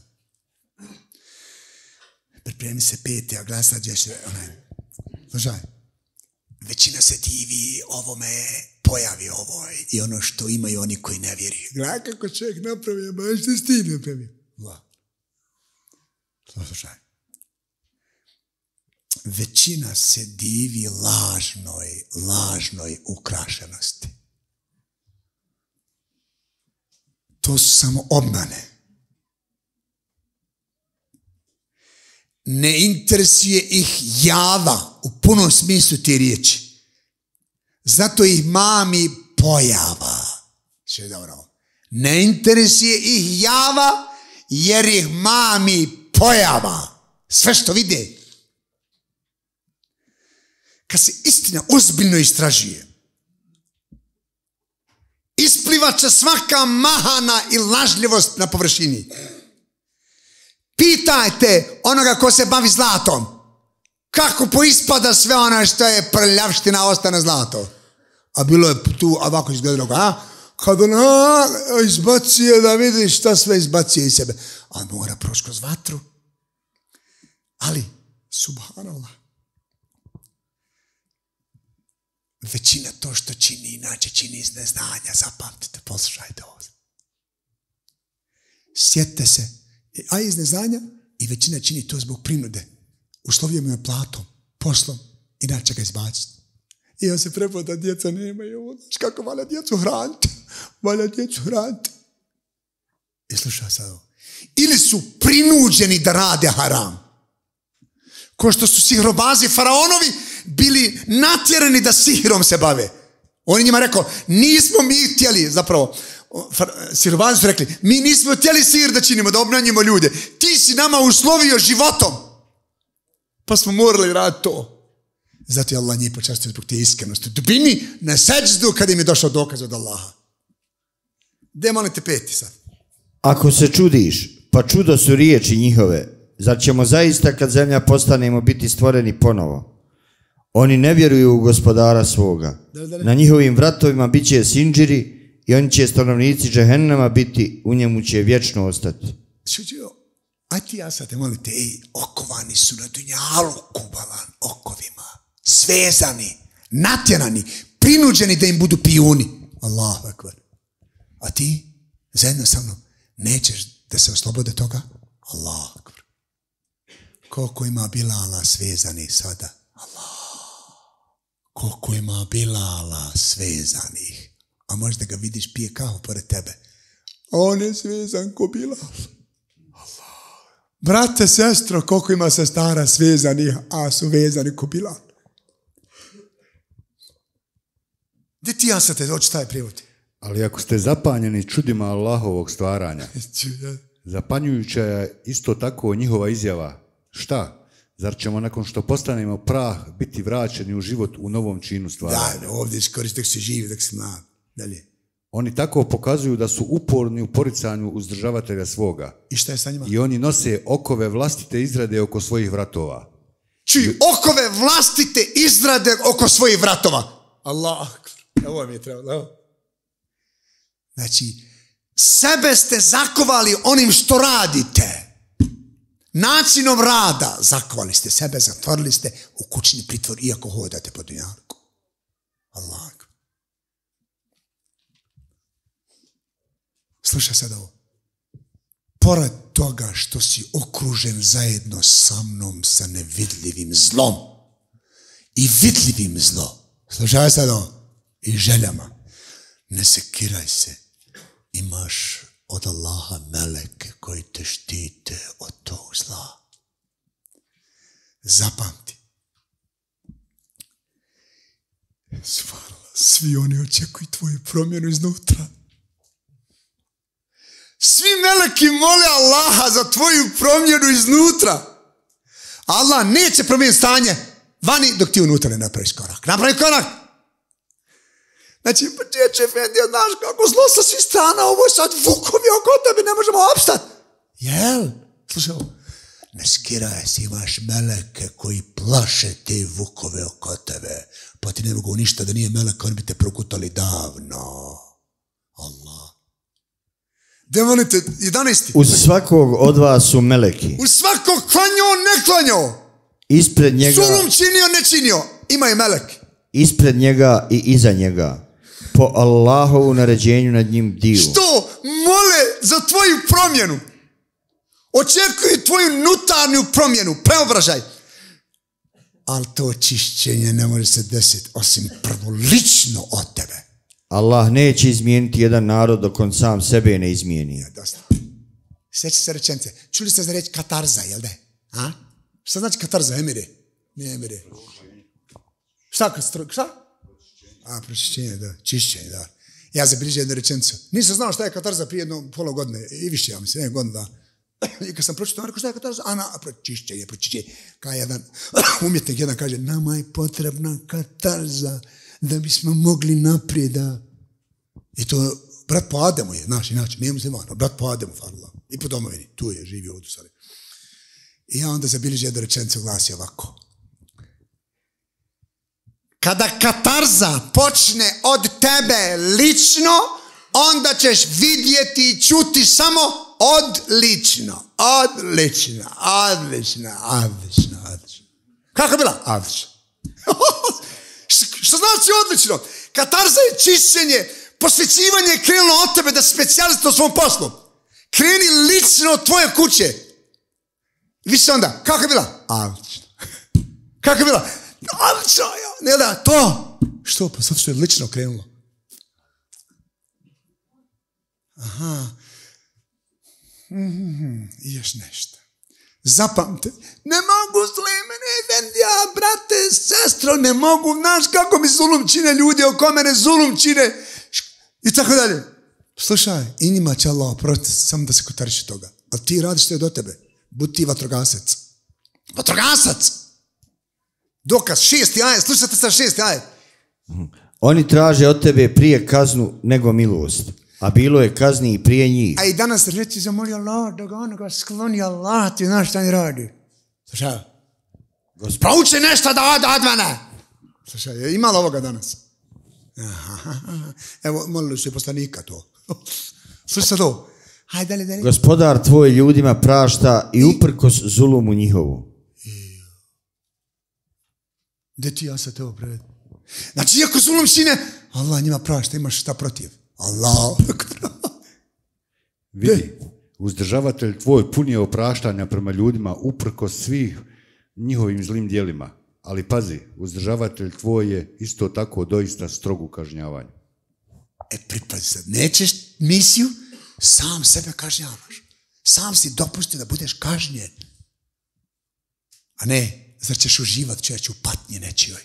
Pripremi se peti, a glasa dješ, onaj. Slušaj. Većina se divi ovome, pojavi ovoj i ono što imaju oni koji ne vjeruju. Gledaj kako čovjek napravio, ba što si ti napravio? La. Slušaj. Većina se divi lažnoj, lažnoj ukrašenosti. To su samo obmane. Ne interesuje ih java u punom smislu te riječi. Zato ih mami pojava. Sve dobro. Ne interesuje ih java jer ih mami pojava. Sve što vide. Kad se istina ozbiljno istražuje, isplivat će svaka mahana i lažljivost na površini. Pitajte onoga ko se bavi zlatom, kako poispada sve ono što je prljavština, ostane zlato. A bilo je tu ovako izgledalo, a? Kad ona izbacuje da vidi šta sve izbacuje iz sebe. Ali mora proći kroz vatru. Ali, subhanallah, većina to što čini, inače čini iz neznanja. Zapamtite, poslušajte ovo. Sjetite se. A iz neznanja i većina čini to zbog prinude. Uslovio mu je platom, poslom, inače ga izbaciti. I on se prepao da djeca nemaju ovo. Znaš kako valja djecu hraniti? Valja djecu hraniti. I slušaj sad ovo. Ili su prinuđeni da rade haram. Ko što su sihrobazi faraonovi bili natjerani da sihrom se bave. On je njima rekao, nismo mi htjeli, zapravo, sihrobazi su rekli, mi nismo htjeli sihr da činimo, da obmanjimo ljude. Ti si nama uslovio životom. Pa smo morali raditi to. Zato je Allah njih počastio zbog te iskrenosti. Dubini na seđdu kad im je došao dokaz od Allaha. Gdje molite peti sad? Ako se čudiš, pa čudo su riječi njihove, zar ćemo zaista kad zemlja postanemo biti stvoreni ponovo? Oni ne vjeruju u gospodara svoga. Na njihovim vratovima bit će sinđiri i oni će stanovnici džehennama biti, u njemu će vječno ostati. Čuđio, a ti ja sad te molite, ej, okovani su na dunjaluku, balan, okovima. Svezani, natjerani, prinuđeni da im budu pijuni. Allahu ekber. A ti, zajedno sa mnom, nećeš da se oslobode toga? Allahu ekber. Koliko ima Bilala svezani sada? Allah. Koliko ima Bilala svezanih? A možda ga vidiš pije kahu pored tebe. On je svezan ko Bilal. Allah. Brate, sestro, koliko ima sestara svezanih, a su vezani ko Bilal. Gdje ti ja sad te doći taj prijevod? Ali ako ste zapanjeni čudima Allahovog stvaranja, zapanjujuća je isto tako njihova izjava. Šta? Zar ćemo nakon što postanemo prah biti vraćeni u život u novom činu stvaranja? Da, ovdje iskoristi dok se živi, dok se mlad. Dalje. Oni tako pokazuju da su uporni u poricanju uzdržavatelja svoga. I šta je sa njima? I oni nose okove vlastite izrade oko svojih vratova. Čuj, okove vlastite izrade oko svojih vratova. Allah. Ovo mi je trebalo. Znači, sebe ste zakovali onim što radite. Načinom rada zakovali ste sebe, zatvorili ste u kućni pritvor, iako hodate po dunjalku. Allah. Slušaj sad ovo. Pored toga što si okružen zajedno sa mnom sa nevidljivim zlom i vidljivim zlom. Slušaj sad ovo. I željama. Ne sekiraj se. Imaš od Allaha meleke koji te štite od tog zla. Zapamti. Svi oni očekuju tvoju promjenu iznutra. Svi meleki mole Allaha za tvoju promjenu iznutra. Allah neće promijeniti stanje vani dok ti unutra ne napraviš korak. Napravi korak. Znači, počeće Efendija, znaš kako zlo sa svih strana, ovo je sad vukovi oko tebe, ne možemo opstati. Jel? Slušaj ovo. Ne skiraj se, imaš meleke koji plaše te vukove oko tebe, pa ti ne mogu ništa da nije meleka, oni bi te prokutali davno. Allah. Gdje volite, jedanaesti. Uz svakog od vas su meleki. Uz svakog klanjao, ne klanjao. Ispred njega... Zulum činio, ne činio. Imaju meleki. Ispred njega i iza njega. Po Allahovu naređenju nad njim divu. Što mole za tvoju promjenu? Očekuju tvoju nutarnju promjenu, preobražaj. Ali to čišćenje ne može se desiti osim prvo lično od tebe. Allah neće izmijeniti jedan narod dok on sam sebe ne izmijeni. Ja, dosta. Sjeća se rečence. Čuli ste za reći katarza, jel da? A? Šta znači katarza? Emire? Ne emire. Šta? Šta? A, pročišćenje, da. Čišćenje, da. Ja zabilježio jednu rečenicu. Nisam znao šta je katarza prije jedno pola godine. I više, ja mislim, ne godinu da. I kad sam pročitao, rekao šta je katarza? A, na, pročišćenje, pročišćenje. Kao jedan umjetnik, jedan kaže, nama je potrebna katarza da bismo mogli naprijed. I to, brat po Ademu je, znaš, inače, nije muslimano, brat po Ademu, farla. I po domovini, tu je, živio ovdje sada. I ja onda zabilježio jednu rečenicu, glasi ovako. Kada katarza počne od tebe lično, onda ćeš vidjeti i čuti samo odlično. Odlično, odlično, odlično, odlično. Kako je bila? Odlično. Što znači odlično? Katarza je čišćenje, posvećivanje je krenulo od tebe da si specijalista u svom poslu. Kreni lično od tvoje kuće. I više onda, kako je bila? Alčno. Kako je bila? Alčno, ne da, to. Što? Pa zato što je lično krenulo. Aha. Mm-hmm. I još nešto. Zapamte. Ne mogu Sulejmane Efendija, brate, sestro, ne mogu, znaš kako mi zulum čine ljudi, oko mene zulum čine. I tako dalje. Slušaj, i njima će Allah oprostiti, samo da se kotariši toga. Ali ti radiš što je do tebe. Budi ti vatrogasac. Vatrogasac! Dokaz, šesti ajet, slušajte sa šesti ajet. Oni traže od tebe prije kaznu nego milost, a bilo je kazni i prije njih. A i danas reći zamoli Allah da ga onoga skloni Allah, ti znaš šta mi radi. Slušaj, prouči nešto da ode od mene. Slušaj, je imalo ovoga danas? Aha, evo, molili su i poslanika to. Slušaj to. Hajde, dalje, dalje. Gospodar tvoj ljudima prašta i uprkos zulumu njihovu. Gdje ti ja sad ovo prevedu? Znači, iako zulum čine, Allah njima prašta, imaš šta protiv? Allah. Vidi, uzdržavatelj tvoj pun je opraštanja prema ljudima uprkos svih njihovim zlim djelima. Ali pazi, uzdržavatelj tvoj je isto tako doista strogu kažnjavanju. E, pripazi sad, nećeš misiju, sam sebe kažnjavaš. Sam si dopusti da budeš kažnjen. A ne, zar ćeš uživat čovječe u patnji nečijoj?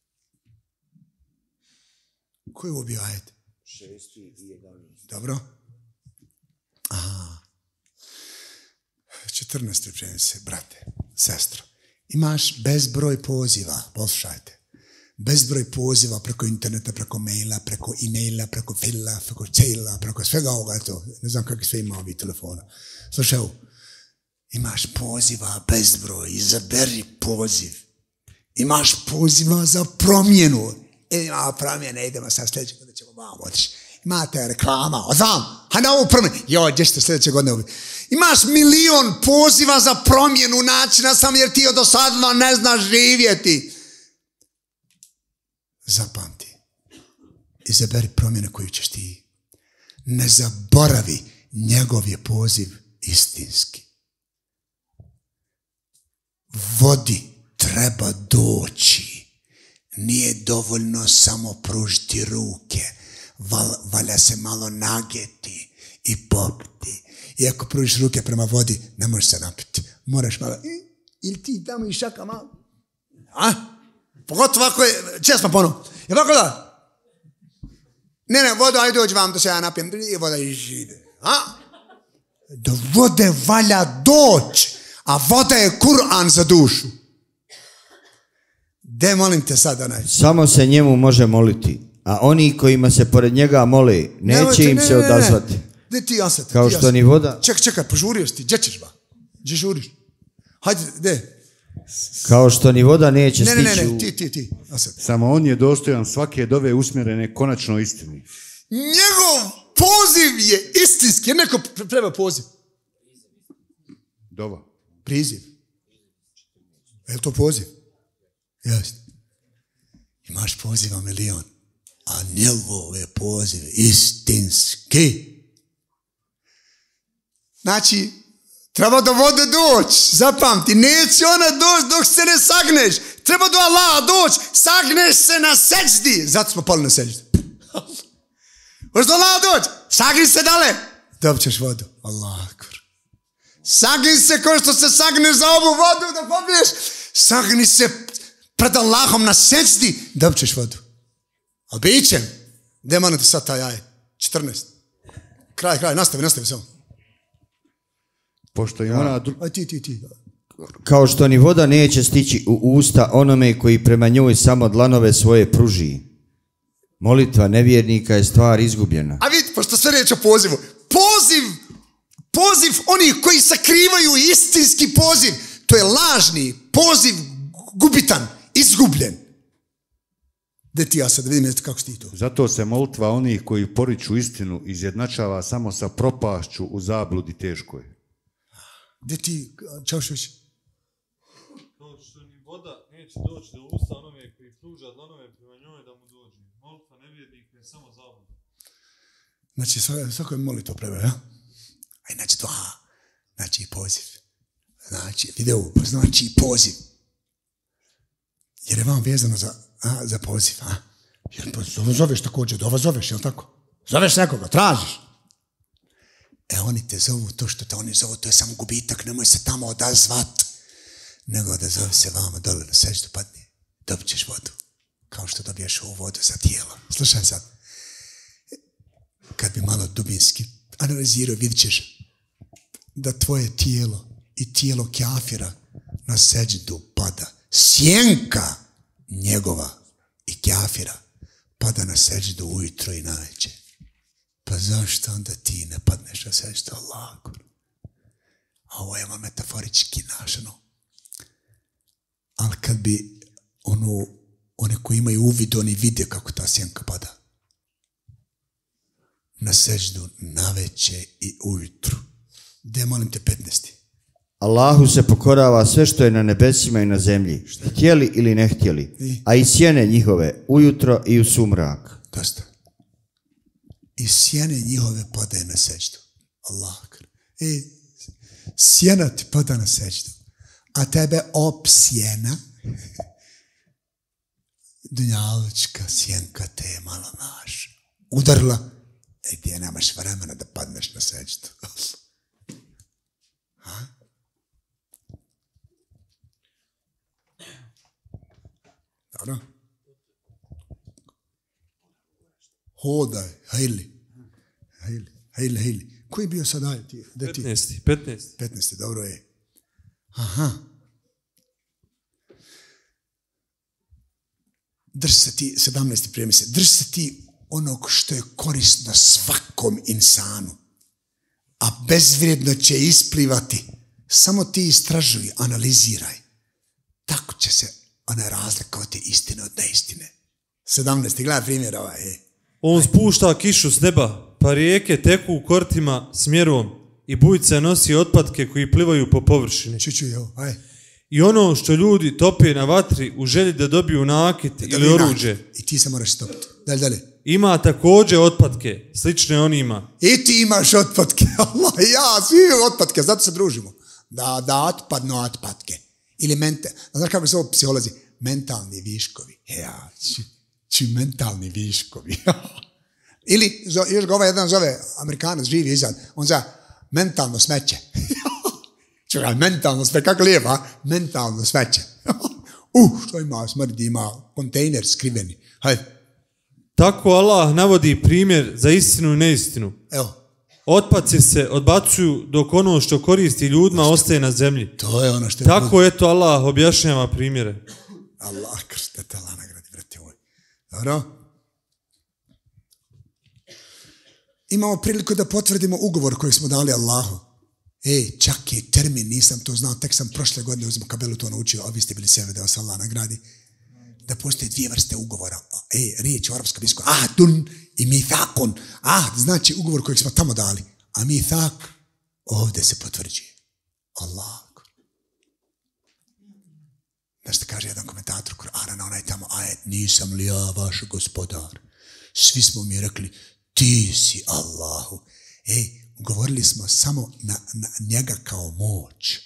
Ko je ovo bio ajet? Šesti i jedanaest. Dobro. Aha. četrnaest pripremi se, brate, sestro. Imaš bezbroj poziva, poslušajte. Bezbroj poziva preko interneta, preko maila, preko e-maila, preko fila, preko cejla, preko svega ovoga to. Ne znam kako sve ima ovih telefona. Slušaj, imaš poziva bezbroj, izaberi poziv. Imaš poziva za promjenu. E, ima promjene, idemo sad sljedeće godine ćemo vam otići. Imate reklama, znam, a na ovu promjenu. Jo, gdje ćete sljedeće godine? Imaš milion poziva za promjenu načina, samo jer ti odosadno ne znaš živjeti. Zapamti. Izaberi promjene koju ćeš ti. Ne zaboravi, njegov je poziv istinski. Vodi treba doći. Nije dovoljno samo pružiti ruke. Val, valja se malo nageti i popiti. I ako pružiš ruke prema vodi, ne možeš se napiti. Moraš malo, ili ti tamo i šaka malo. A? Pogotovo ako je, česno ponovno. Je tako da? Ne, ne, vodu, ajde dođi vam da se ja napijem. I voda ide. A? Do vode valja doći. A voda je Kur'an za dušu. De molim te sad, onaj. Samo se njemu može moliti, a oni kojima se pored njega mole, neće Nemojte, im ne, se ne, ne, odazvati. Gdje ti jasati? Kao što ni voda... Čekaj, čekaj, požurio si ti, gdje ćeš ba? Gdje žuriš? Hajde, gdje? Kao što ni voda neće ne, stići... Ne, ne, ne, u... ti, ti, ti. Asad. Samo on je dostojan svake dove usmjerene konačno istini. Njegov poziv je istinski. Je neko treba poziv? Dova. Priziv. Je li to poziv? Jeste. Imaš poziva milion, a njegov je poziv istinski. Znači, treba do vode doći, zapamti, neće ona doći dok se ne sagneš. Treba do Allaha doći, sagneš se na seđdi. Zato smo pali na seđdi. Možeš do Allaha doći, sagni se dale. Dobit ćeš vodu. Allah akbar. Sagni se kao što se sagneš za ovu vodu da pobiješ. Sagni se pred Allahom na seđdi, dobit ćeš vodu. Ali bit će. Gdje manete sad taj ajet? četrnaest. Kraj, kraj, nastavi, nastavi samo. Pošto je ona... Dru... Aj ti, ti, ti. Kao što ni voda neće stići u usta onome koji prema njoj samo dlanove svoje pruži. Molitva nevjernika je stvar izgubljena. A vidite, pošto sve riječ o pozivu. Poziv, poziv onih koji sakrivaju istinski poziv. To je lažni poziv, gubitan, izgubljen. Gdje ti ja sad, vidim kako ti to. Zato se molitva onih koji poriču istinu izjednačava samo sa propašću u zabludi teškoj. Gdje ti, Čaušević? To što ni voda neće doći do usta onome koji pruža dlanove prema njoj da mu dođe. Molitva nevjernika je samo zabluda. Znači, svako je molito preve, ja? A inače dva, znači poziv. Znači, video, znači poziv. Jer je vam vezano za, a, za poziv, a? Jer pa zoveš također, dova zoveš, jel tako? Zoveš nekoga, tražiš. E, oni te zovu, to što te oni zovu, to je samo gubitak, nemoj se tamo odazvat, nego da zove se vama dole na seždu padne, dobit ćeš vodu, kao što dobiješ ovu vodu za tijelo. Slušaj sad, kad bi malo dubinski analizirao, vidit ćeš da tvoje tijelo i tijelo kafira na seždu pada. Sjenka njegova i kafira pada na seždu ujutro i navečer. Pa zašto onda ti ne padneš na seždu Allah? A ovo je vam metaforički našano. Ali kad bi ono, one koji imaju uvid, oni vide kako ta sjenka pada. Na seždu navečer i ujutru. Gdje molim te petnaesti? Allahu se pokorava sve što je na nebesima i na zemlji, htjeli ili ne htjeli, a i sjene njihove ujutro i u sumrak. Dosta. I sjene njihove padaju na seždu. Allah. I sjena ti pada na seždu. A tebe opsjena, dunjalučka sjenka te je malo naš udarla, e gdje nemaš vremena da padneš na seždu. Ha? Dobro? Hodaj, hajli. Hajli, hajli, hajli. Koji je bio sad aj ti? petnaesti, petnaesti. petnaesti, dobro je. Aha. Drži se ti, sedamnaesti prijemi se, drži se ti onog što je korisno svakom insanu, a bezvrijedno će isplivati. Samo ti istražuj, analiziraj. Tako će se ona razlikovati istine od neistine. sedamnaesti, gledaj primjer ovaj. Je. On spušta kišu s neba, pa rijeke teku u kortima smjerom i bujica nosi otpadke koji plivaju po površini. Čuću, evo, aj. I ono što ljudi tope na vatri u želji da dobiju nakit Da ili oruđe, I ti se moraš stopiti. Dalje, dalje. ima također otpadke, slične onima. I ti imaš otpadke. Allah, ja, svi otpadke, zato se družimo. Da, da otpadno otpadke. Ili mente, znaš kako se ovo psiholozi? Mentalni viškovi. Ja, či, či mentalni viškovi. Ili, još ga ovaj jedan zove, Amerikanac, živi izad, on zove mentalno smeće. Čekaj, mentalno smeće, kako lijepo, a? Mentalno smeće. uh, što ima smrdi, ima kontejner skriveni. Hajde. Tako Allah navodi primjer za istinu i neistinu. Evo. Otpadci se odbacuju dok ono što koristi ljudima ostaje na zemlji. To je ono što je... Tako eto Allah objašnjava primjere. Allah kršte te Allah nagradi, vrati ovoj. Dobro? Imamo priliku da potvrdimo ugovor koji smo dali Allahu. Ej, čak je termin, nisam to znao, tek sam prošle godine uzim kabelu to naučio, a vi ste bili sebe da vas Allah nagradi. Da postoje dvije vrste ugovora. Ej, riječ u arapskom jeziku. Ahdun i mithakun. Ahd znači ugovor kojeg smo tamo dali. A mithak ovdje se potvrđuje. Allah. Da što kaže jedan komentator Kur'ana na onaj tamo ajet, nisam li ja vaš gospodar. Svi smo mi rekli, ti si Allahu. Ej, govorili smo samo na, na njega kao moć.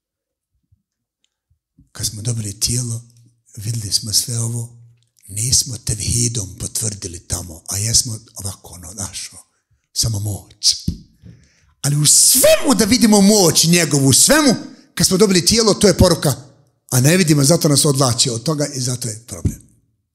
Kad smo dobili tijelo, vidjeli smo sve ovo, nismo tevhidom potvrdili tamo, a jesmo ovako ono našo, samo moć. Ali u svemu da vidimo moć njegovu, u svemu, kad smo dobili tijelo, to je poruka, a ne vidimo, zato nas odlači od toga i zato je problem.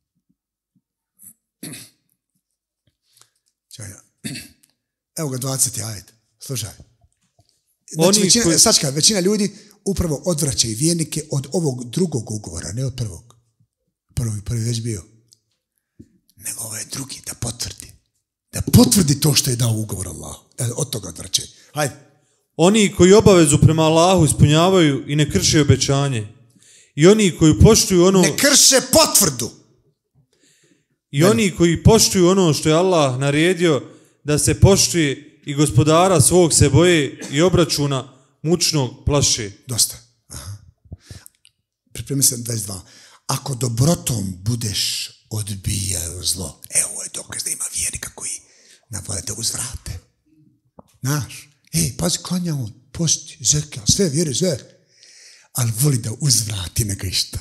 Čajna. Evo ga dvadeseti ajet, slušaj. Znači, većina, koji... sačka, većina ljudi upravo odvraćaju vjernike od ovog drugog ugovora, ne od prvog. Prvi, prvi već bio. Nego ovo je drugi, da potvrdi. Da potvrdi to što je dao ugovor Allahu. E, od toga odvraćaju. Hajde. Oni koji obavezu prema Allahu ispunjavaju i ne krše obećanje. I oni koji poštuju ono... Ne krše potvrdu. I ne. Oni koji poštuju ono što je Allah naredio da se poštuje i gospodara svog se boje i obračuna mučnog plaše. Dosta. Aha. Pripremi se dvadeset dva. Ako dobrotom budeš odbijao zlo, evo je dokaz da ima vjernika koji navolite uzvrate. Znaš, Ej, pazi, klanja on, posti, zeka, sve, vjeri, sve. Ali voli da uzvrati neka išta.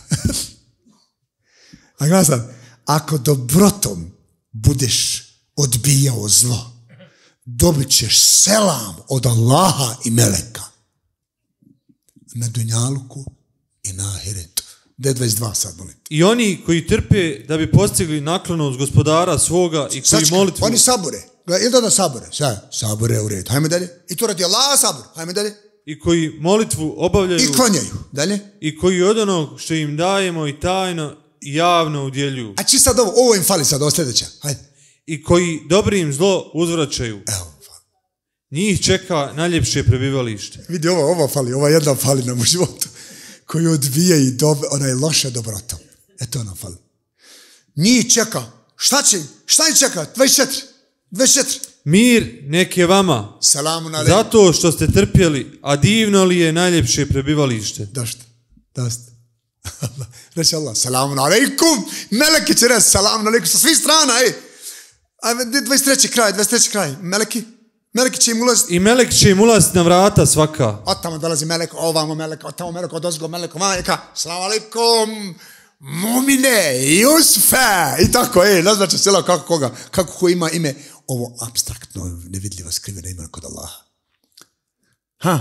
A gledam, ako dobrotom budeš odbijao zlo, dobit ćeš selam od Allaha i meleka. Na dunjaluku i na ahiretu. D dvadeset dva sad, molim. I oni koji trpe da bi postigli naklonost gospodara svoga i koji Sačka, molitvu... oni sabore. Ili da da sabore? Sve, sabore u redu. Hajme dalje. I to radi Allaha sabor. Hajme dalje. I koji molitvu obavljaju... I klanjaju. Dalje. I koji od onog što im dajemo i tajno i javno udjeljuju. A či sad ovo, ovo im fali sad, ovo sljedeća. Hajde. I koji dobrim zlo uzvraćaju. Evo, fali. Njih čeka najljepše prebivalište. Vidi, ovo, ovo fali, ova jedna fali nam u životu. Koji odvijaju dob, onaj loše dobrotom. Eto ona fali. Njih čeka. Šta će im? Šta im čeka? dvadeset četiri. dvadeset četiri. Mir nek je vama. Salamun alejkum. Zato što ste trpjeli, a divno li je najljepše prebivalište. Dašte. Dašte. Reći Allah. Salamun alejkum. Meleki će reći salamun alejkum sa svih strana. Ej. Ajme, dvadeset treći kraj, dvadeset treći kraj. Meleki. Meleki će im ulaziti. I melek će im ulaziti na vrata svaka. Od tamo dolazi melek, ovamo melek, od tamo melek, od ozgo melek, majka. Salamu alejkum. Mumine, Jusfe. I tako, ej, nazvaće sela kako koga, kako ko ima ime. Ovo apstraktno, nevidljivo skriveno ime kod Allaha. Ha?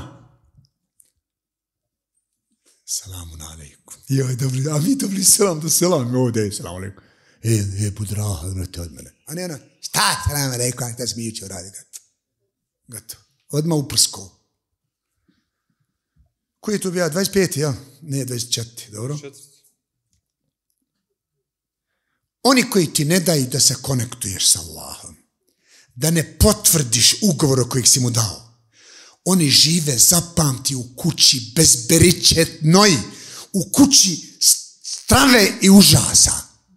Salamun alejkum. Joj, dobri, a vi dobri selam, da selam ovdje. Salamu alejkum. Ej, ej, budraha, vrati od mene. A ne, ne, šta, salamu alejkum, šta sam jučer radi, gato. Gato. Odmah uprsko. Koji je tu bio? dvadeset peti, ja? Ne, dvadeset četiri, dobro? Oni koji ti ne daju da se konektuješ sa Allahom, da ne potvrdiš ugovor kojeg si mu dao, oni žive, zapamti, u kući bezberičetnoj, u kući strave i užasa.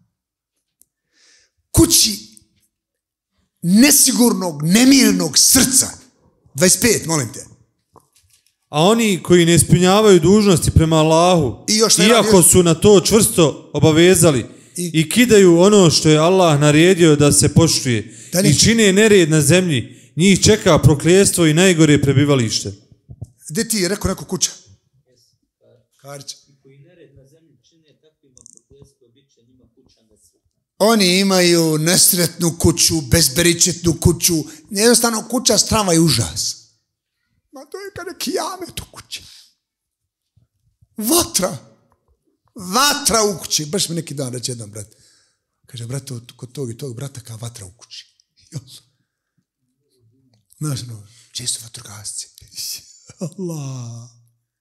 Kući nesigurnog, nemirnog srca. dvadeset pet, molim te. A oni koji ne ispunjavaju dužnosti prema Allahu, I još iako radi... su na to čvrsto obavezali i, i kidaju ono što je Allah naredio da se poštuje da i čine nered na zemlji, njih čeka prokljestvo i najgore prebivalište. Gdje ti je rekao neko kuća? Karić. Oni imaju nesretnu kuću, bezberičetnu kuću, jednostavno kuća strava i užas. Ma to je kada kijamet u kući. Vatra. Vatra u kući. Baš mi neki dan reći jedan brat. Kaže, brate, kod tog i tog brata kao vatra u kući. Znaš, no, gdje su vatrogasci? Allah.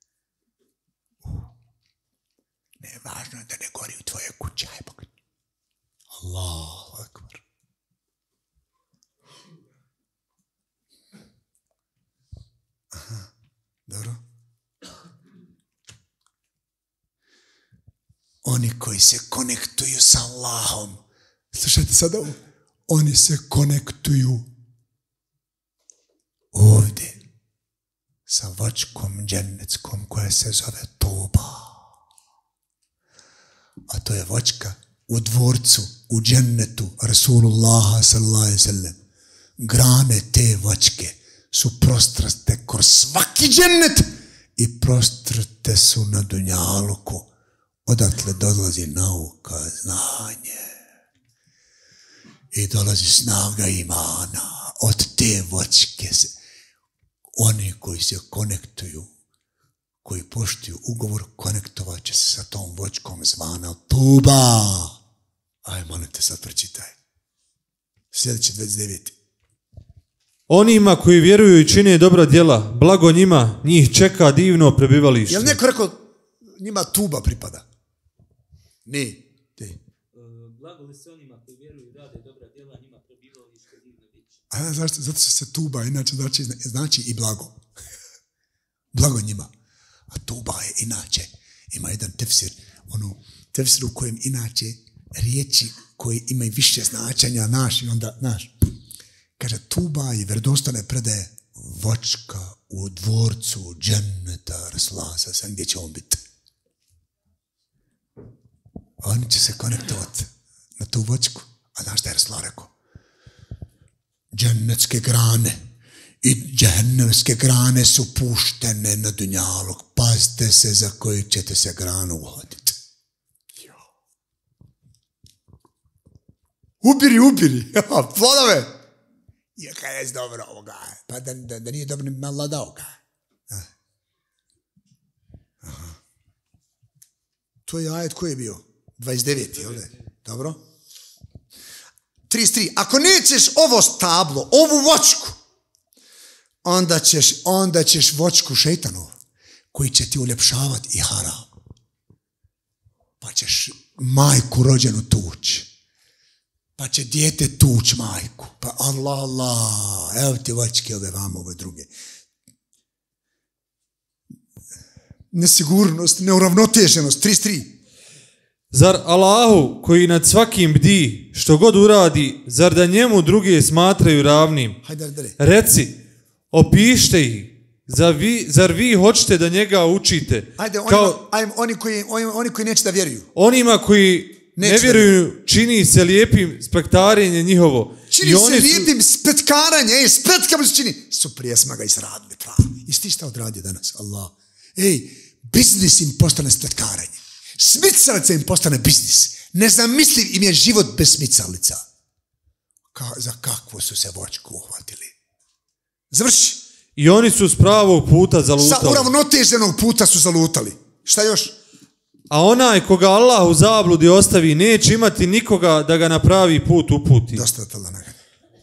Ne, važno je da ne gori u tvoje kuće. Aj, pogledaj. Allahu akbar. Aha, dobro. Oni koji se konektuju sa Allahom, slušajte sad ovo, oni se konektuju ovdje sa vočkom džennetskom koja se zove Toba. A to je vočka u dvorcu, u džennetu Rasulullaha sallallahu alejhi ve sellem. Grane te vočke su prostrate kroz svaki džennet i prostrate su na dunjaluku. Odatle dolazi nauka, znanje i dolazi snaga imana. Od te vočke se oni koji se konektuju, koji poštuju ugovor, konektovat će se sa tom vočkom zvana Tuba. Aj, molim te, sad pročitaj. Sljedeći dvadeset deveti. Onima koji vjeruju i čine dobra djela, blago njima, njih čeka divno prebivalište. Jel neko rekao, njima Tuba pripada? Ne. Ti. Blago li se onima koji vjeruju i rade dobra djela, njima prebivalište divno biće. A zašto? Zato što se Tuba inače znači, znači i blago. Blago njima. A Tuba je inače, ima jedan tefsir, ono, tefsir u kojem inače riječi koji imaju više značenja naš i onda naš. Kaže, Tuba je vjerodostojne predaje vočka u dvorcu dženneta Rasulasa, sam gdje će on biti. Oni će se konektovati na tu vočku. A znaš šta je Rasulullah rekao? Džennetske grane I džehennemske grane su puštene na dunjalog. Pazite se za koju ćete se granu uhoditi. Ubiri, ubiri. Plodove. Je kaj je dobro ovoga. Pa da, da, da nije dobro ni malo dao ga. Aha. To je ajet koji je bio? dvadeset deveti, jel da? Dobro. trideset tri. Ako nećeš ovo stablo, ovu vočku, onda ćeš, onda ćeš vočku šejtanu koji će ti uljepšavati i haram. Pa ćeš majku rođenu tući. Pa će dijete tuć majku. Pa Allah, Allah, evo ti vočke ove vamo, ove druge. Nesigurnost, neuravnoteženost, trideset tri. Zar Allahu koji nad svakim bdi, što god uradi, zar da njemu druge smatraju ravnim? Hajde, dalje. Reci, opište ih, zar vi, zar vi hoćete da njega učite? Ajde, onima, Kao ajde, oni, koji, oni, oni koji neće da vjeruju. onima koji Neće ne vjeruju, čini se lijepim spektarenje njihovo. Čini I oni se su- lijepim spetkaranje, ej, spetkama se čini. Su prije smo ga izradili pravi. Jesi ti šta odradio danas? Allah. Ej, biznis im postane spetkaranje. Smicalica im postane biznis. Nezamisliv im je život bez smicalica. Ka, za kakvu su se vočku uhvatili? Završi. I oni su s pravog puta Sa zalutali. uravnoteženog puta su zalutali. Šta još? A onaj koga Allah u zabludi ostavi, neće imati nikoga da ga na pravi put uputi. Dosta da tala nagrada.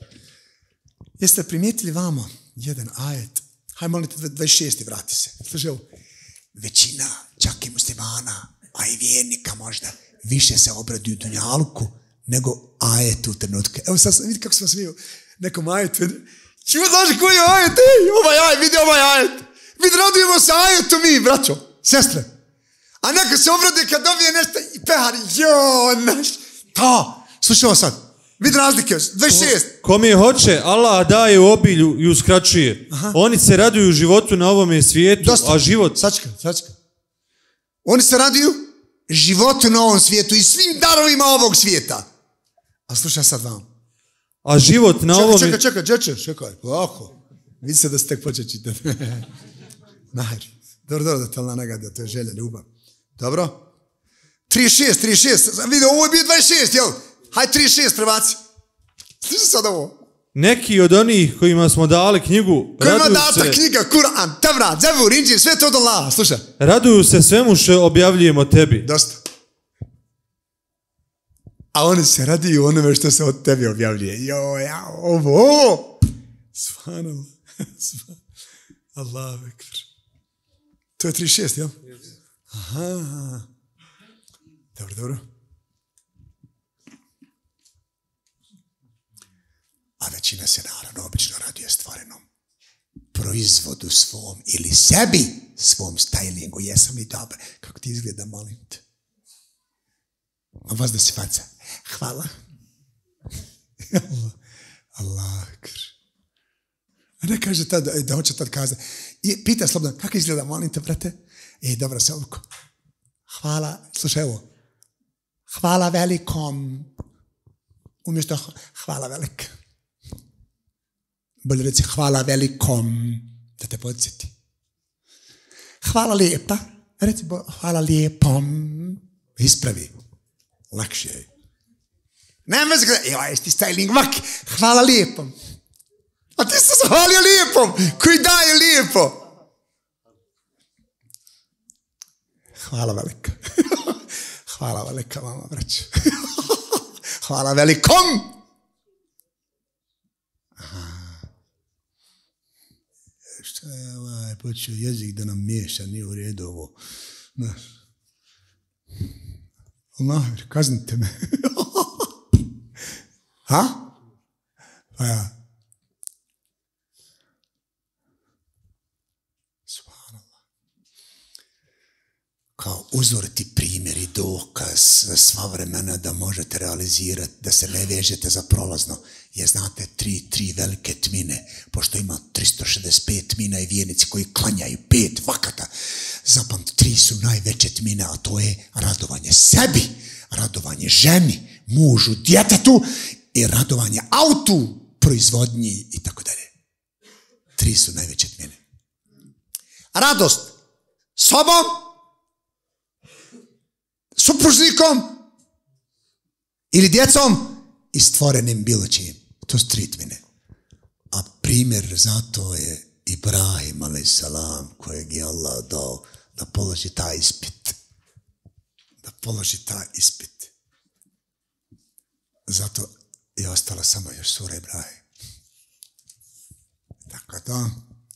Jeste primijetili vamo jedan ajet? Hajde molim te dvadeset šesti vrati se. Slušaj ovo. Većina, čak i muslimana, a i vjernika možda, više se obraduju dunjaluku nego ajetu u trenutku. Evo sad vidi kako sam smio nekom ajetu. Čuo znaš koji je ajet? Ej, ovaj ajet, vidi ovaj ajet. Vidi, radujemo se ajetu mi, braćo, sestre. A neko se obrade kad dobije nešto i pehar, jo, naš, to. Slušaj ovo sad. Vidi razlike, dvadeset šest. Kome hoće, Allah daje u obilju i uskraćuje. Oni se raduju životu na ovome svijetu, Dosta. a život... Sačka, sačka. Oni se raduju životu na ovom svijetu i svim darovima ovog svijeta. A slušaj sad vam. A život na Čekaj, ovome... čekaj, čekaj, čekaj, čekaj, polako. Vidi se da ste tek počeli čitati. Najri. Dobro, dobro, da te Allah nagrada, to je želja, ljubav. Dobro? trideset šest, trideset šest. Vidi, ovo je bio dvadeset šest, jel? Hajde trideset šest prebaci. Slušaj sad ovo. Neki od onih kojima smo dali knjigu, Kojima raduju data se, knjiga, Kur'an, Tevrat, Zebur, Inđil, sve to od Allaha. Slušaj. raduju se svemu što objavljujemo tebi. Dosta. A oni se raduju onome što se od tebi objavljuje. Jo, ja, ovo, ovo. Subhanallah. Allahu ekber. To je trideset šest, jel? Aha. Dobro, dobro. A većina se naravno obično raduje stvorenom proizvodu svom ili sebi, svom stylingu. Jesam li dobar? Kako ti izgleda, molim te? A vas da se faca. Hvala. Allah. Allah. A ne kaže tad, da hoće tad kazati. I pita slobodno, kako izgleda, molim te, brate? E, dobro, se ovako. Hvala, slušaj ovo. Hvala velikom. Umjesto hvala velik. Bolje reći hvala velikom. Da te podsjeti. Hvala lijepa. Reci hvala lijepom. Ispravi. Lakše je. Nema se kada, evo, jesi ti styling vak. Hvala lijepom. A ti se hvalio lijepom. Koji daje lijepo. Hvala velika. Hvala velika, mama, brać. Hvala velikom. Aha. Šta je ovaj, počeo jezik da nam miješa, nije u redu ovo. Znaš. Allah, kaznite me. Ha? Pa ja. Subhanallah. Kao uzor ti primjer i dokaz za sva vremena da možete realizirati, da se ne vežete za prolazno. Jer znate, tri, tri velike tmine, pošto ima tristo šezdeset pet tmina i vjernici koji klanjaju pet vakata. Zapamti, tri su najveće tmine, a to je radovanje sebi, radovanje ženi, mužu, djetetu i radovanje autu, proizvodnji i tako dalje. Tri su najveće tmine. Radost sobom, supružnikom ili djecom i stvorenim bilo čim. To su tri tmine. A primjer za to je Ibrahim a.s. kojeg je Allah dao da položi taj ispit. Da položi taj ispit. Zato je ostala samo još sura Ibrahim. Tako to.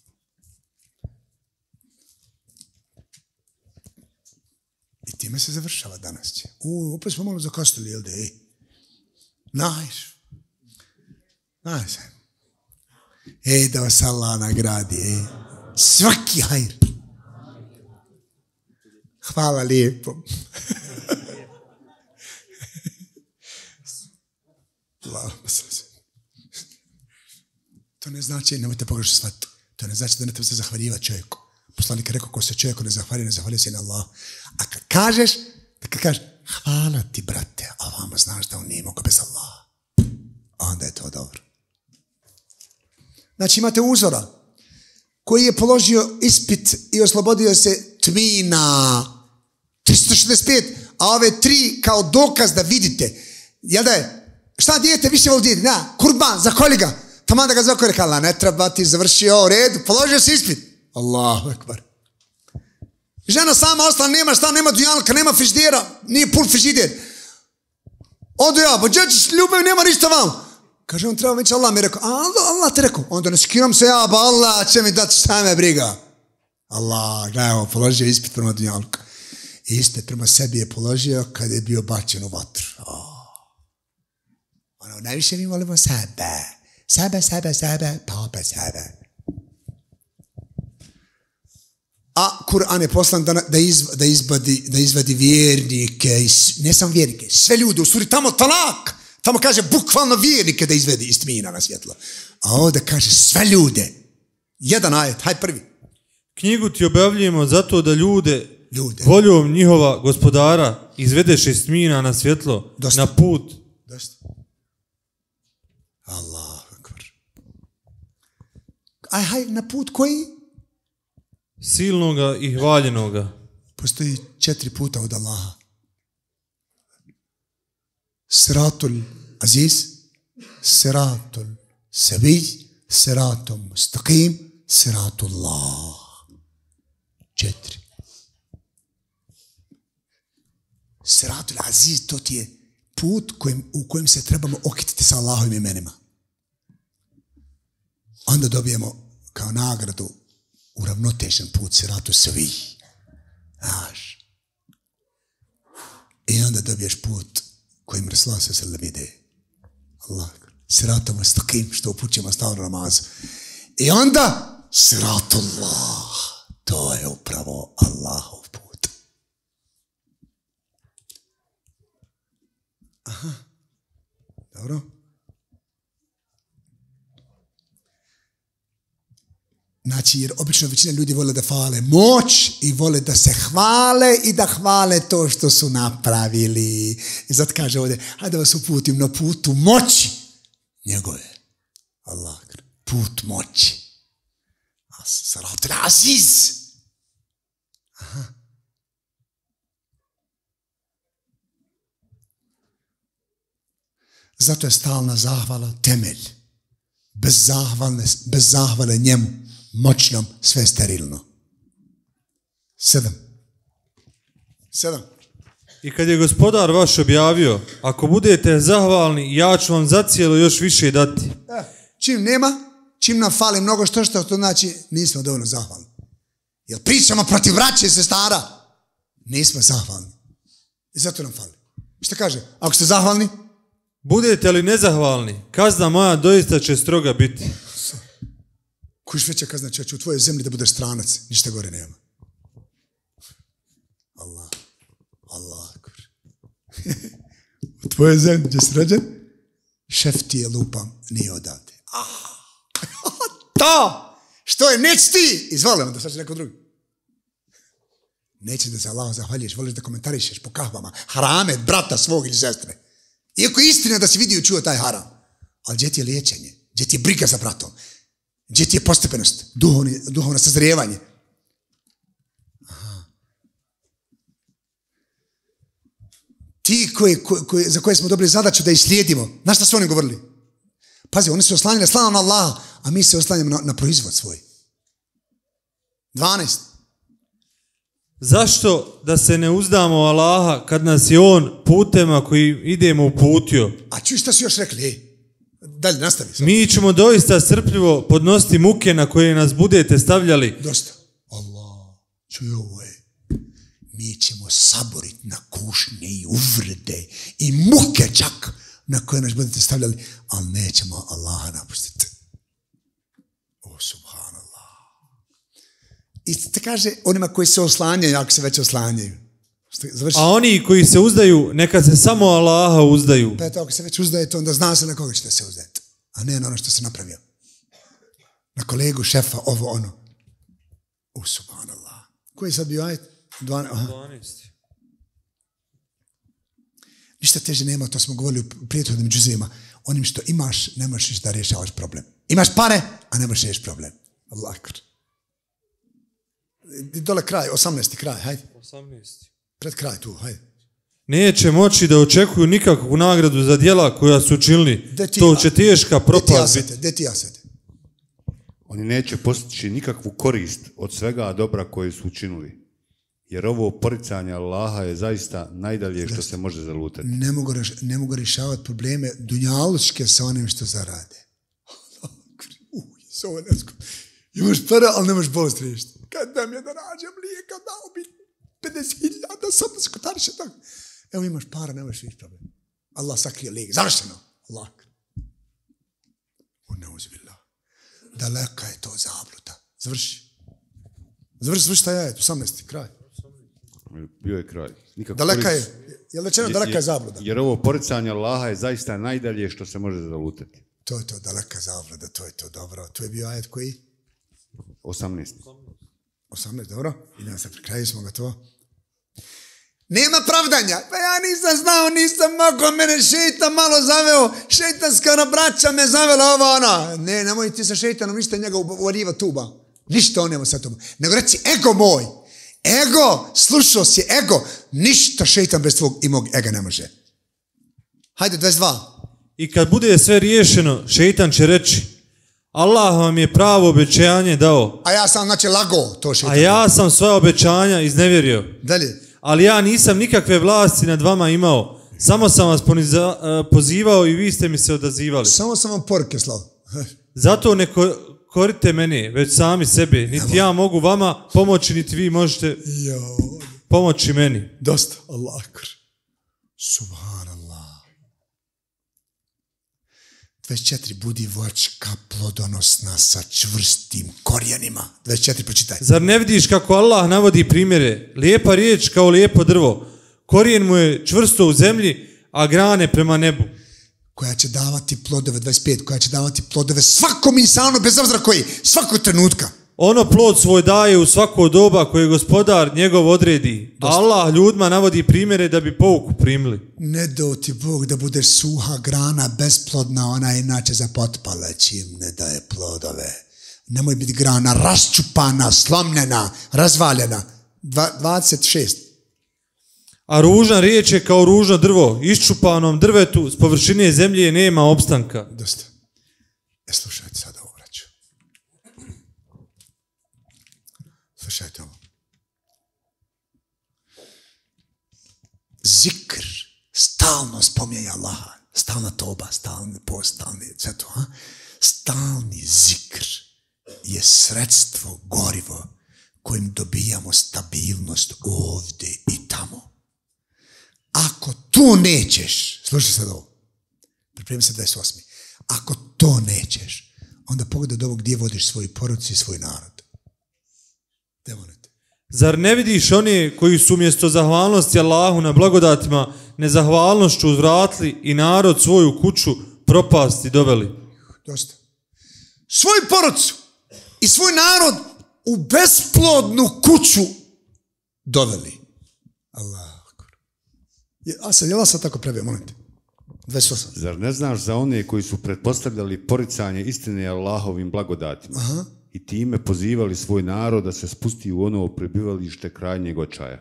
I time se završava danas. U, opet smo malo zakostili, jel da je? Najš. Najš. Ej, da vas Allah nagradi, ej. Svaki hajr. Hvala lijepo. To ne znači, nemojte pogrešno shvatiti, to ne znači da ne treba se zahvaljivati čovjeku. Poslanik je rekao, ko se čovjeku ne zahvalio, ne zahvalio se i na Allah. A kad kažeš, da kad kažeš, hvala ti brate, a vama znaš da on nije mogo bez Allaha, onda je to dobro. Znači imate uzora koji je položio ispit i oslobodio se tmina tristo šezdeset pet, a ove tri kao dokaz da vidite. Jel da je? Šta dijete više voli dijete? Na, kurban, zakoli ga. Tamo da ga zakoli, Allah, ne treba ti završio u redu, položio si ispit. Allahu ekber. Žena sama ostala, nema šta, nema dujalka, nema frižidera, nije pun frižider. Odo ja, pa dječiš ljubav, nema ništa vam. Kaže, on treba već, Allah mi rekao, Allah, Allah te rekao. Onda ne skiram se ja, ba Allah će mi dati šta me briga. Allah, gledamo, položio ispit prema dujalka. Ispit prema sebi je položio kada je bio bačen u vatru. Oh. Ono, najviše mi volimo sebe. Sebe, sebe, sebe, papa sebe. A Kur'an je poslan da, da, izv, da, izvadi, da izvadi vjernike, ne samo vjernike, sve ljude, u suri tamo talak, tamo kaže bukvalno vjernike da izvedi iz tmina na svjetlo. A ovdje kaže sve ljude. Jedan ajet, hajde prvi. Knjigu ti objavljujemo zato da ljude, ljude. voljom njihova gospodara izvedeš iz tmina na svjetlo, Dosta. na put. Dosta. Allahu ekber. Aj, haj, na put koji? Silnoga i hvaljenoga. Postoji četiri puta od Allaha. Siratul aziz, siratul sevij, siratul mustaqim, siratullah. Četiri. Siratul aziz, to ti je put kojim, u kojem se trebamo okititi sa Allahovim imenima. Onda dobijemo kao nagradu uravnotežen put siratu sevij. Znaš. I onda dobiješ put kojim Rasulullah sallallahu alejhi ve sellem ide. Allah. Siratu mustaqim, što upućujemo stalno namazu. I onda siratullah. To je upravo Allahov put. Aha. Dobro. Znači, jer obično većina ljudi vole da hvale moć i vole da se hvale i da hvale to što su napravili. I zato kaže ovdje, hajde da vas uputim na putu moći njegove. Allah, put moći. Siratul aziz. Aha. Zato je stalna zahvala temelj. Bez zahvale, bez zahvale njemu, moćnom, sve sterilno. Sedam. Sedam. I kad je gospodar vaš objavio, ako budete zahvalni, ja ću vam zacijelo još više dati. E, čim nema, čim nam fali mnogo što što, to znači nismo dovoljno zahvalni. Jer pričamo protiv vraće i sestara, nismo zahvalni. I zato nam fali. Šta kaže? Ako ste zahvalni, budete li nezahvalni, kazna moja doista će stroga biti. kojiš veća kazna će u tvojoj zemlji da budeš stranac, ništa gore nema. Allah, Allah. U tvojoj zemlji gdje si rođen, šef ti je lupam, nije odavde. Ah, to! Što je, neći ti! Izvoli onda, sad će neko drugi. Neće da se Allahom zahvaljuješ, voliš da komentarišeš po kahvama, harame brata svog ili sestre. Iako je istina da si vidio i čuo taj haram. Ali gdje ti je liječenje? Gdje ti je briga za bratom? Gdje ti je postepenost? Duhovni, duhovno sazrijevanje. Aha. Ti koji, koji, koji, za koje smo dobili zadaću da ih slijedimo. Znaš šta su oni govorili? Pazi, oni su oslanjali slavom na Allaha, a mi se oslanjamo na, na proizvod svoj. dvanaest. Zašto da se ne uzdamo u Allaha kad nas je On putema koji idemo uputio? A čuj šta su još rekli? Ej, dalje, nastavi. Sad. Mi ćemo doista strpljivo podnositi muke na koje nas budete stavljali. Dosta. Allah, čuj ovo je. Mi ćemo saboriti na kušnje i uvrede i muke čak na koje nas budete stavljali, ali nećemo Allaha napustiti. O, subhanallah. I te kaže onima koji se oslanjaju, ako se već oslanjaju. Završi. A oni koji se uzdaju, neka se samo Allaha uzdaju. Pa eto, ako se već uzdajete, onda zna se na koga ćete se uzdajeti. A ne na ono što se napravio. Na kolegu, šefa, ovo, ono. O, subhanallah. Koji je sad bio ajet? dvanaest. Ništa teže nema, to smo govorili u prijethodnim džuzijima. Onim što imaš, ne možeš da rješavaš problem. Imaš pare, a ne možeš riješiti problem. Allah akbar. Dole kraj, osamnaesti kraj, hajde. osamnaesti. Pred kraj tu, hajde. Neće moći da očekuju nikakvu nagradu za djela koja su učinili. To će teška propast biti. Gdje ti jasete? Oni neće postići nikakvu korist od svega dobra koje su učinili. Jer ovo poricanje Allaha je zaista najdalje što se može zalutati. Ne mogu, ne mogu rješavati probleme dunjalučke sa onim što zarade. Uj, imaš pare, ali nemaš bolest riješiti. Kad da mi je da rađem lijeka, dao bi pedeset hiljada, sam da skotariše tako. Evo imaš para, nemaš riješiti problem. Allah sakrije lijek. Završeno. Allah. Uneuzbillah. Daleka je to zabluda. Završi. Završi, završi taj ajet, osamnaesti kraj. Bio je kraj. Nikako daleka korist... je, je li rečeno daleka je zabluda? Jer ovo poricanje Allaha je zaista najdalje što se može zalutati. To je to, daleka zabluda, to je to, dobro. To je bio ajet koji? osamnaest. osamnaest, dobro. Idemo se, pri kraju smo ga to. Nema pravdanja. Pa ja nisam znao, nisam mogao, mene šeitan malo zaveo, šeitanska braća me zavela ovo ono. Ne, nemoj ti sa šeitanom ništa njega uvariva tuba. Ništa on nema sa tobom. Nego reci, ego moj, ego, slušao si, ego, ništa šeitan bez tvog i mog ega ne može. Hajde, dvadeset dva. I kad bude sve riješeno, šeitan će reći, Allah vam je pravo obećanje dao. A ja sam, znači, lago to šeitan. A ja sam sva obećanja iznevjerio. Dalje. Ali ja nisam nikakve vlasti nad vama imao. Samo sam vas poniza, pozivao i vi ste mi se odazivali. Samo sam vam poruke slao. Zato ne ko, korite mene, već sami sebe. Niti ja mogu vama pomoći, niti vi možete jo. pomoći meni. Dosta. Allah akbar. Subhanallah. dvadeset četiri. Budi voćka plodonosna sa čvrstim korijenima. dvadeset četiri. Pročitaj. Zar ne vidiš kako Allah navodi primjere? Lijepa riječ kao lijepo drvo. Korijen mu je čvrsto u zemlji, a grane prema nebu. Koja će davati plodove, dvadeset pet. Koja će davati plodove svakom insanu, bez obzira koji, svakog trenutka. Ono plod svoj daje u svako doba koje gospodar njegov odredi. Dosta. Allah ljudima navodi primjere da bi pouku primili. Ne do ti Bog da budeš suha grana, besplodna, ona je inače za potpale, čim ne daje plodove. Nemoj biti grana raščupana, slomljena, razvaljena. Dva, dvadeset šest. A ružna riječ je kao ružno drvo. Iščupanom drvetu s površine zemlje nema opstanka. Dosta. E, slušajte sada ovo, braću. Slušajte ovo. Zikr, stalno spominje Allaha, stalna toba, stalni post, stalni, sve to, a? Stalni zikr je sredstvo, gorivo kojim dobijamo stabilnost ovdje i tamo. Ako to nećeš, slušaj sad ovo, pripremi se dvadeset osmi. Ako to nećeš, onda pogledaj od ovog gdje vodiš svoju porodicu i svoj narod. Demonete. Zar ne vidiš one koji su umjesto zahvalnosti Allahu na blagodatima nezahvalnošću uzvratili i narod svoju kuću propasti doveli? Dosta. Svoju porodicu i svoj narod u besplodnu kuću doveli. Allah. A sad, jel vas sad tako previo, molim te? dvadeset osam. Zar ne znaš za one koji su pretpostavljali poricanje istine Allahovim blagodatima Aha. i time pozivali svoj narod da se spusti u ono prebivalište krajnjeg očaja?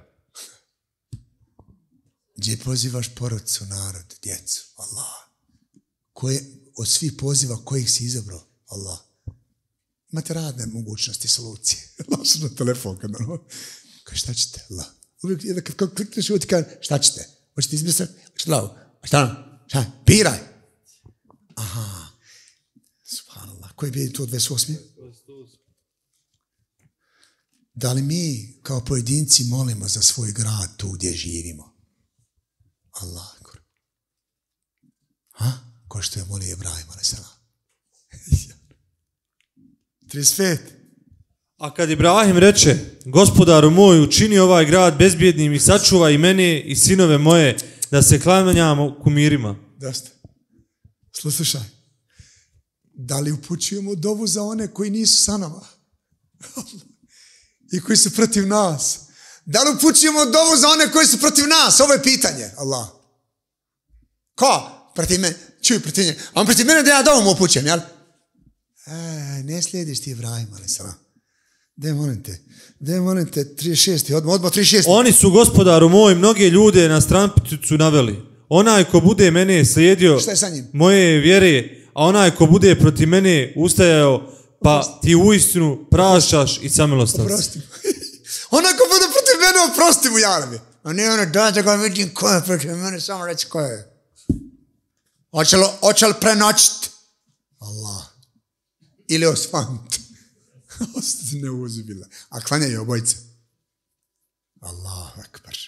Gdje pozivaš porodicu, narod, djecu, Allah. Koje, od svih poziva kojih si izabrao, Allah. Imate radne mogućnosti, solucije. Laš na telefon kad normalno. Kaj šta ćete, Allah? Uvijek kad, kad klikneš uvijek ti kaže, šta ćete? Hoćete izbrisati? Hoćete lavu? Šta nam? Šta? Biraj! Aha. Subhanallah. Koji bi to dvadeset osmi? Da li mi kao pojedinci molimo za svoj grad tu gdje živimo? Allah. Ha? Ko što je molio Ibrahim alejhi selam. trideset pet. A kad Ibrahim reče, gospodaru moj, učini ovaj grad bezbjednim i sačuvaj i mene i sinove moje da se klanjamo kumirima. Dosta. Slušaj. Da li upućujemo dovu za one koji nisu sa nama? I koji su protiv nas? Da li upućujemo dovu za one koji su protiv nas? Ovo je pitanje, Allah. Ko? Protiv mene? Čuj, protiv mene. A on protiv mene da ja dovom upućujem, jel? E, ne slijediš ti Ibrahim alejhi selam. De molim te, de molim te, trideset šest. Odmah, odmah trideset šest. Oni su, gospodaru moj, mnoge ljude na stranputicu naveli. Onaj ko bude mene slijedio moje vjere, a onaj ko bude protiv mene ustajao, pa oprosti. Ti uistinu prašaš i samilostan. Oprosti. Onaj ko bude protiv mene, oprosti mu, Jarabi. A ne ono, da da ga vidim ko je protiv mene, samo reći ko je. Hoće li prenoćiti? Allah. Ili osvant. Ostati ne uzubila. A klanjaju obojice. Allahu akbar.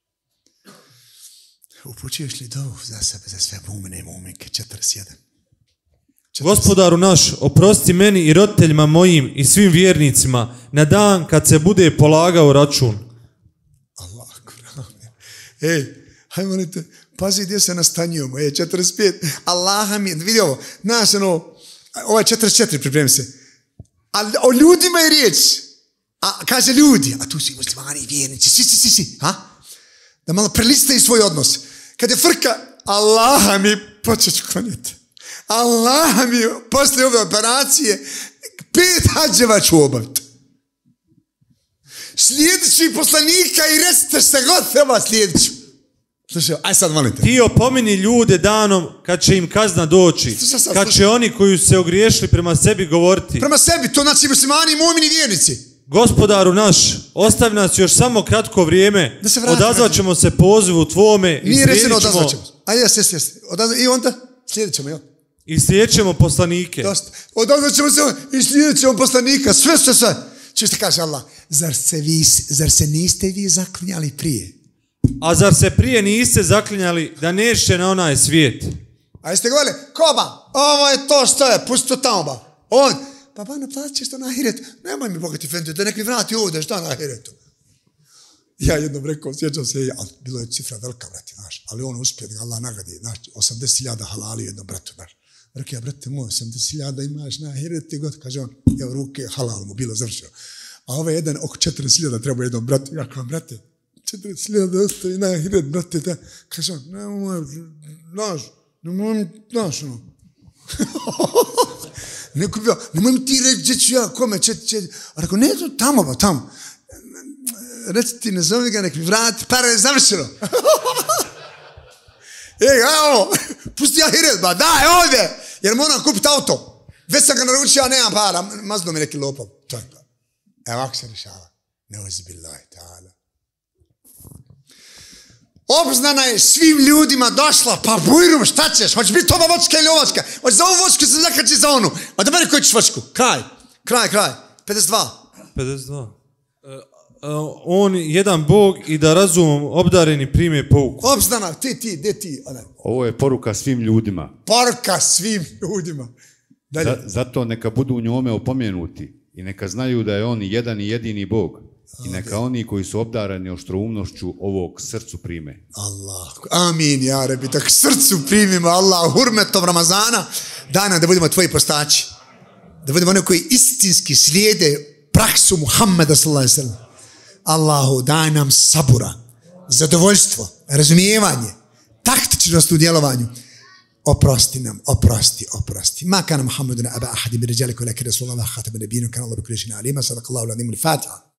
Upućuješ li dovu za sebe, za sve mumine i muminke? četrdeset jedan. Gospodaru naš, oprosti meni i roditeljima mojim i svim vjernicima na dan kad se bude polagao račun. Allah akbar. Ej, hajde molite, pazi gdje se nastanjujemo. Ej, četrdeset pet. Allah mi, vidi ovo, znaš ono, ovo je četrdeset četiri, pripremi se. A o ljudima je riječ. A kaže ljudi, a tu su i muslimani i vjernici, svi, svi, svi, svi. Ha? Da malo prelistaju svoj odnos. Kad je frka, Allah mi počet ću klanjati. Allah mi poslije ove operacije pet hađeva ću obaviti. Slijedit ću i poslanika i recite se god treba slijedit ću. Slušaj, aj sad molite. Ti opomini ljude danom kad će im kazna doći. Slušaj, slušaj. Kad će oni koji su se ogriješili prema sebi govoriti. Prema sebi, to znači muslimani i mu'mini vjernici. Gospodaru naš, ostavi nas još samo kratko vrijeme. Odazvat ćemo se pozivu tvome. Nije rečeno odazvat ćemo. Ajde, jes, jes, jes. I onda slijedit ćemo, jel? I slijedit ćemo poslanike. Dosta. Odazvat ćemo se i slijedit ćemo poslanika. Sve, sve, sve. Ču što kaže Allah, zar se, vi, zar se niste vi zaklinjali prije? A zar se prije niste zaklinjali da nećete na onaj svijet? A jeste govorili, koba, ovo je to što je, pusti to tamo ba. On, pa ba, naplatit ćeš to na ahiretu. Nemoj mi bogati fentu, da nek mi vrati ovdje, šta na ahiretu? Ja jednom rekao, sjećam se, ali bilo je cifra velika, brati, znaš, ali on uspio da Allah nagradi, znaš, osamdeset hiljada halali jednom bratu, znaš. Rekao ja, brate moj, osamdeset hiljada imaš na ahiretu, god, kaže on, evo ruke, halal mu bilo završio. A ovaj jedan oko četrdeset hiljada treba jednom bratu, ja kao, brate, četrdeset hiljada ostavi na ahiret, brate, da, kaže on, nemoj, znaš, nemoj, znaš, ono. Neko bio, nemoj mi ti reći, gdje ću ja, kome, će, će, a rekao, ne, to tamo, ba, tamo. Reci ti, ne zove ga, nek mi vrati, pare je završeno. Ej, evo, pusti ahiret, ba, daj, ovdje, jer moram kupiti auto. Već sam ga naručio, ja nemam para, mazno mi neki lopov. To je to. Evo, ako se rešava, ne ozbiljaj, ta'ala. Obznana je svim ljudima došla, pa bujrum, šta ćeš? Hoće biti ova vočka ili ovačka? Hoće za ovu vočku se zakači za onu. A da meni koji ćeš vočku? Kraj, kraj, kraj. pedeset dva. pedeset dva. Uh, uh, on jedan Bog i da razumom obdareni prime pouku. Obznana, ti, ti, gdje ti? Ovo je poruka svim ljudima. Poruka svim ljudima. Za, zato neka budu u njome opomenuti i neka znaju da je on jedan i jedini Bog. I neka oni koji su obdarani oštroumnošću ovog srcu prime. Allah, amin, ja rebi, tak srcu primimo, Allah, hurmetom Ramazana, daj nam da budemo tvoji postači. Da budemo oni koji istinski slijede praksu Muhammeda sallallahu alejhi ve sellem. Allahu, daj nam sabura, zadovoljstvo, razumijevanje, taktičnost u djelovanju. oprosti nam, oprosti, oprosti. Ma kana Muhammedun aba ahadi min rijalika walakin Rasulullah khatam an-nabiyyin kana Allah bi kulli shay'in alim. Sadaqallahu al-azim. Al-Fatiha.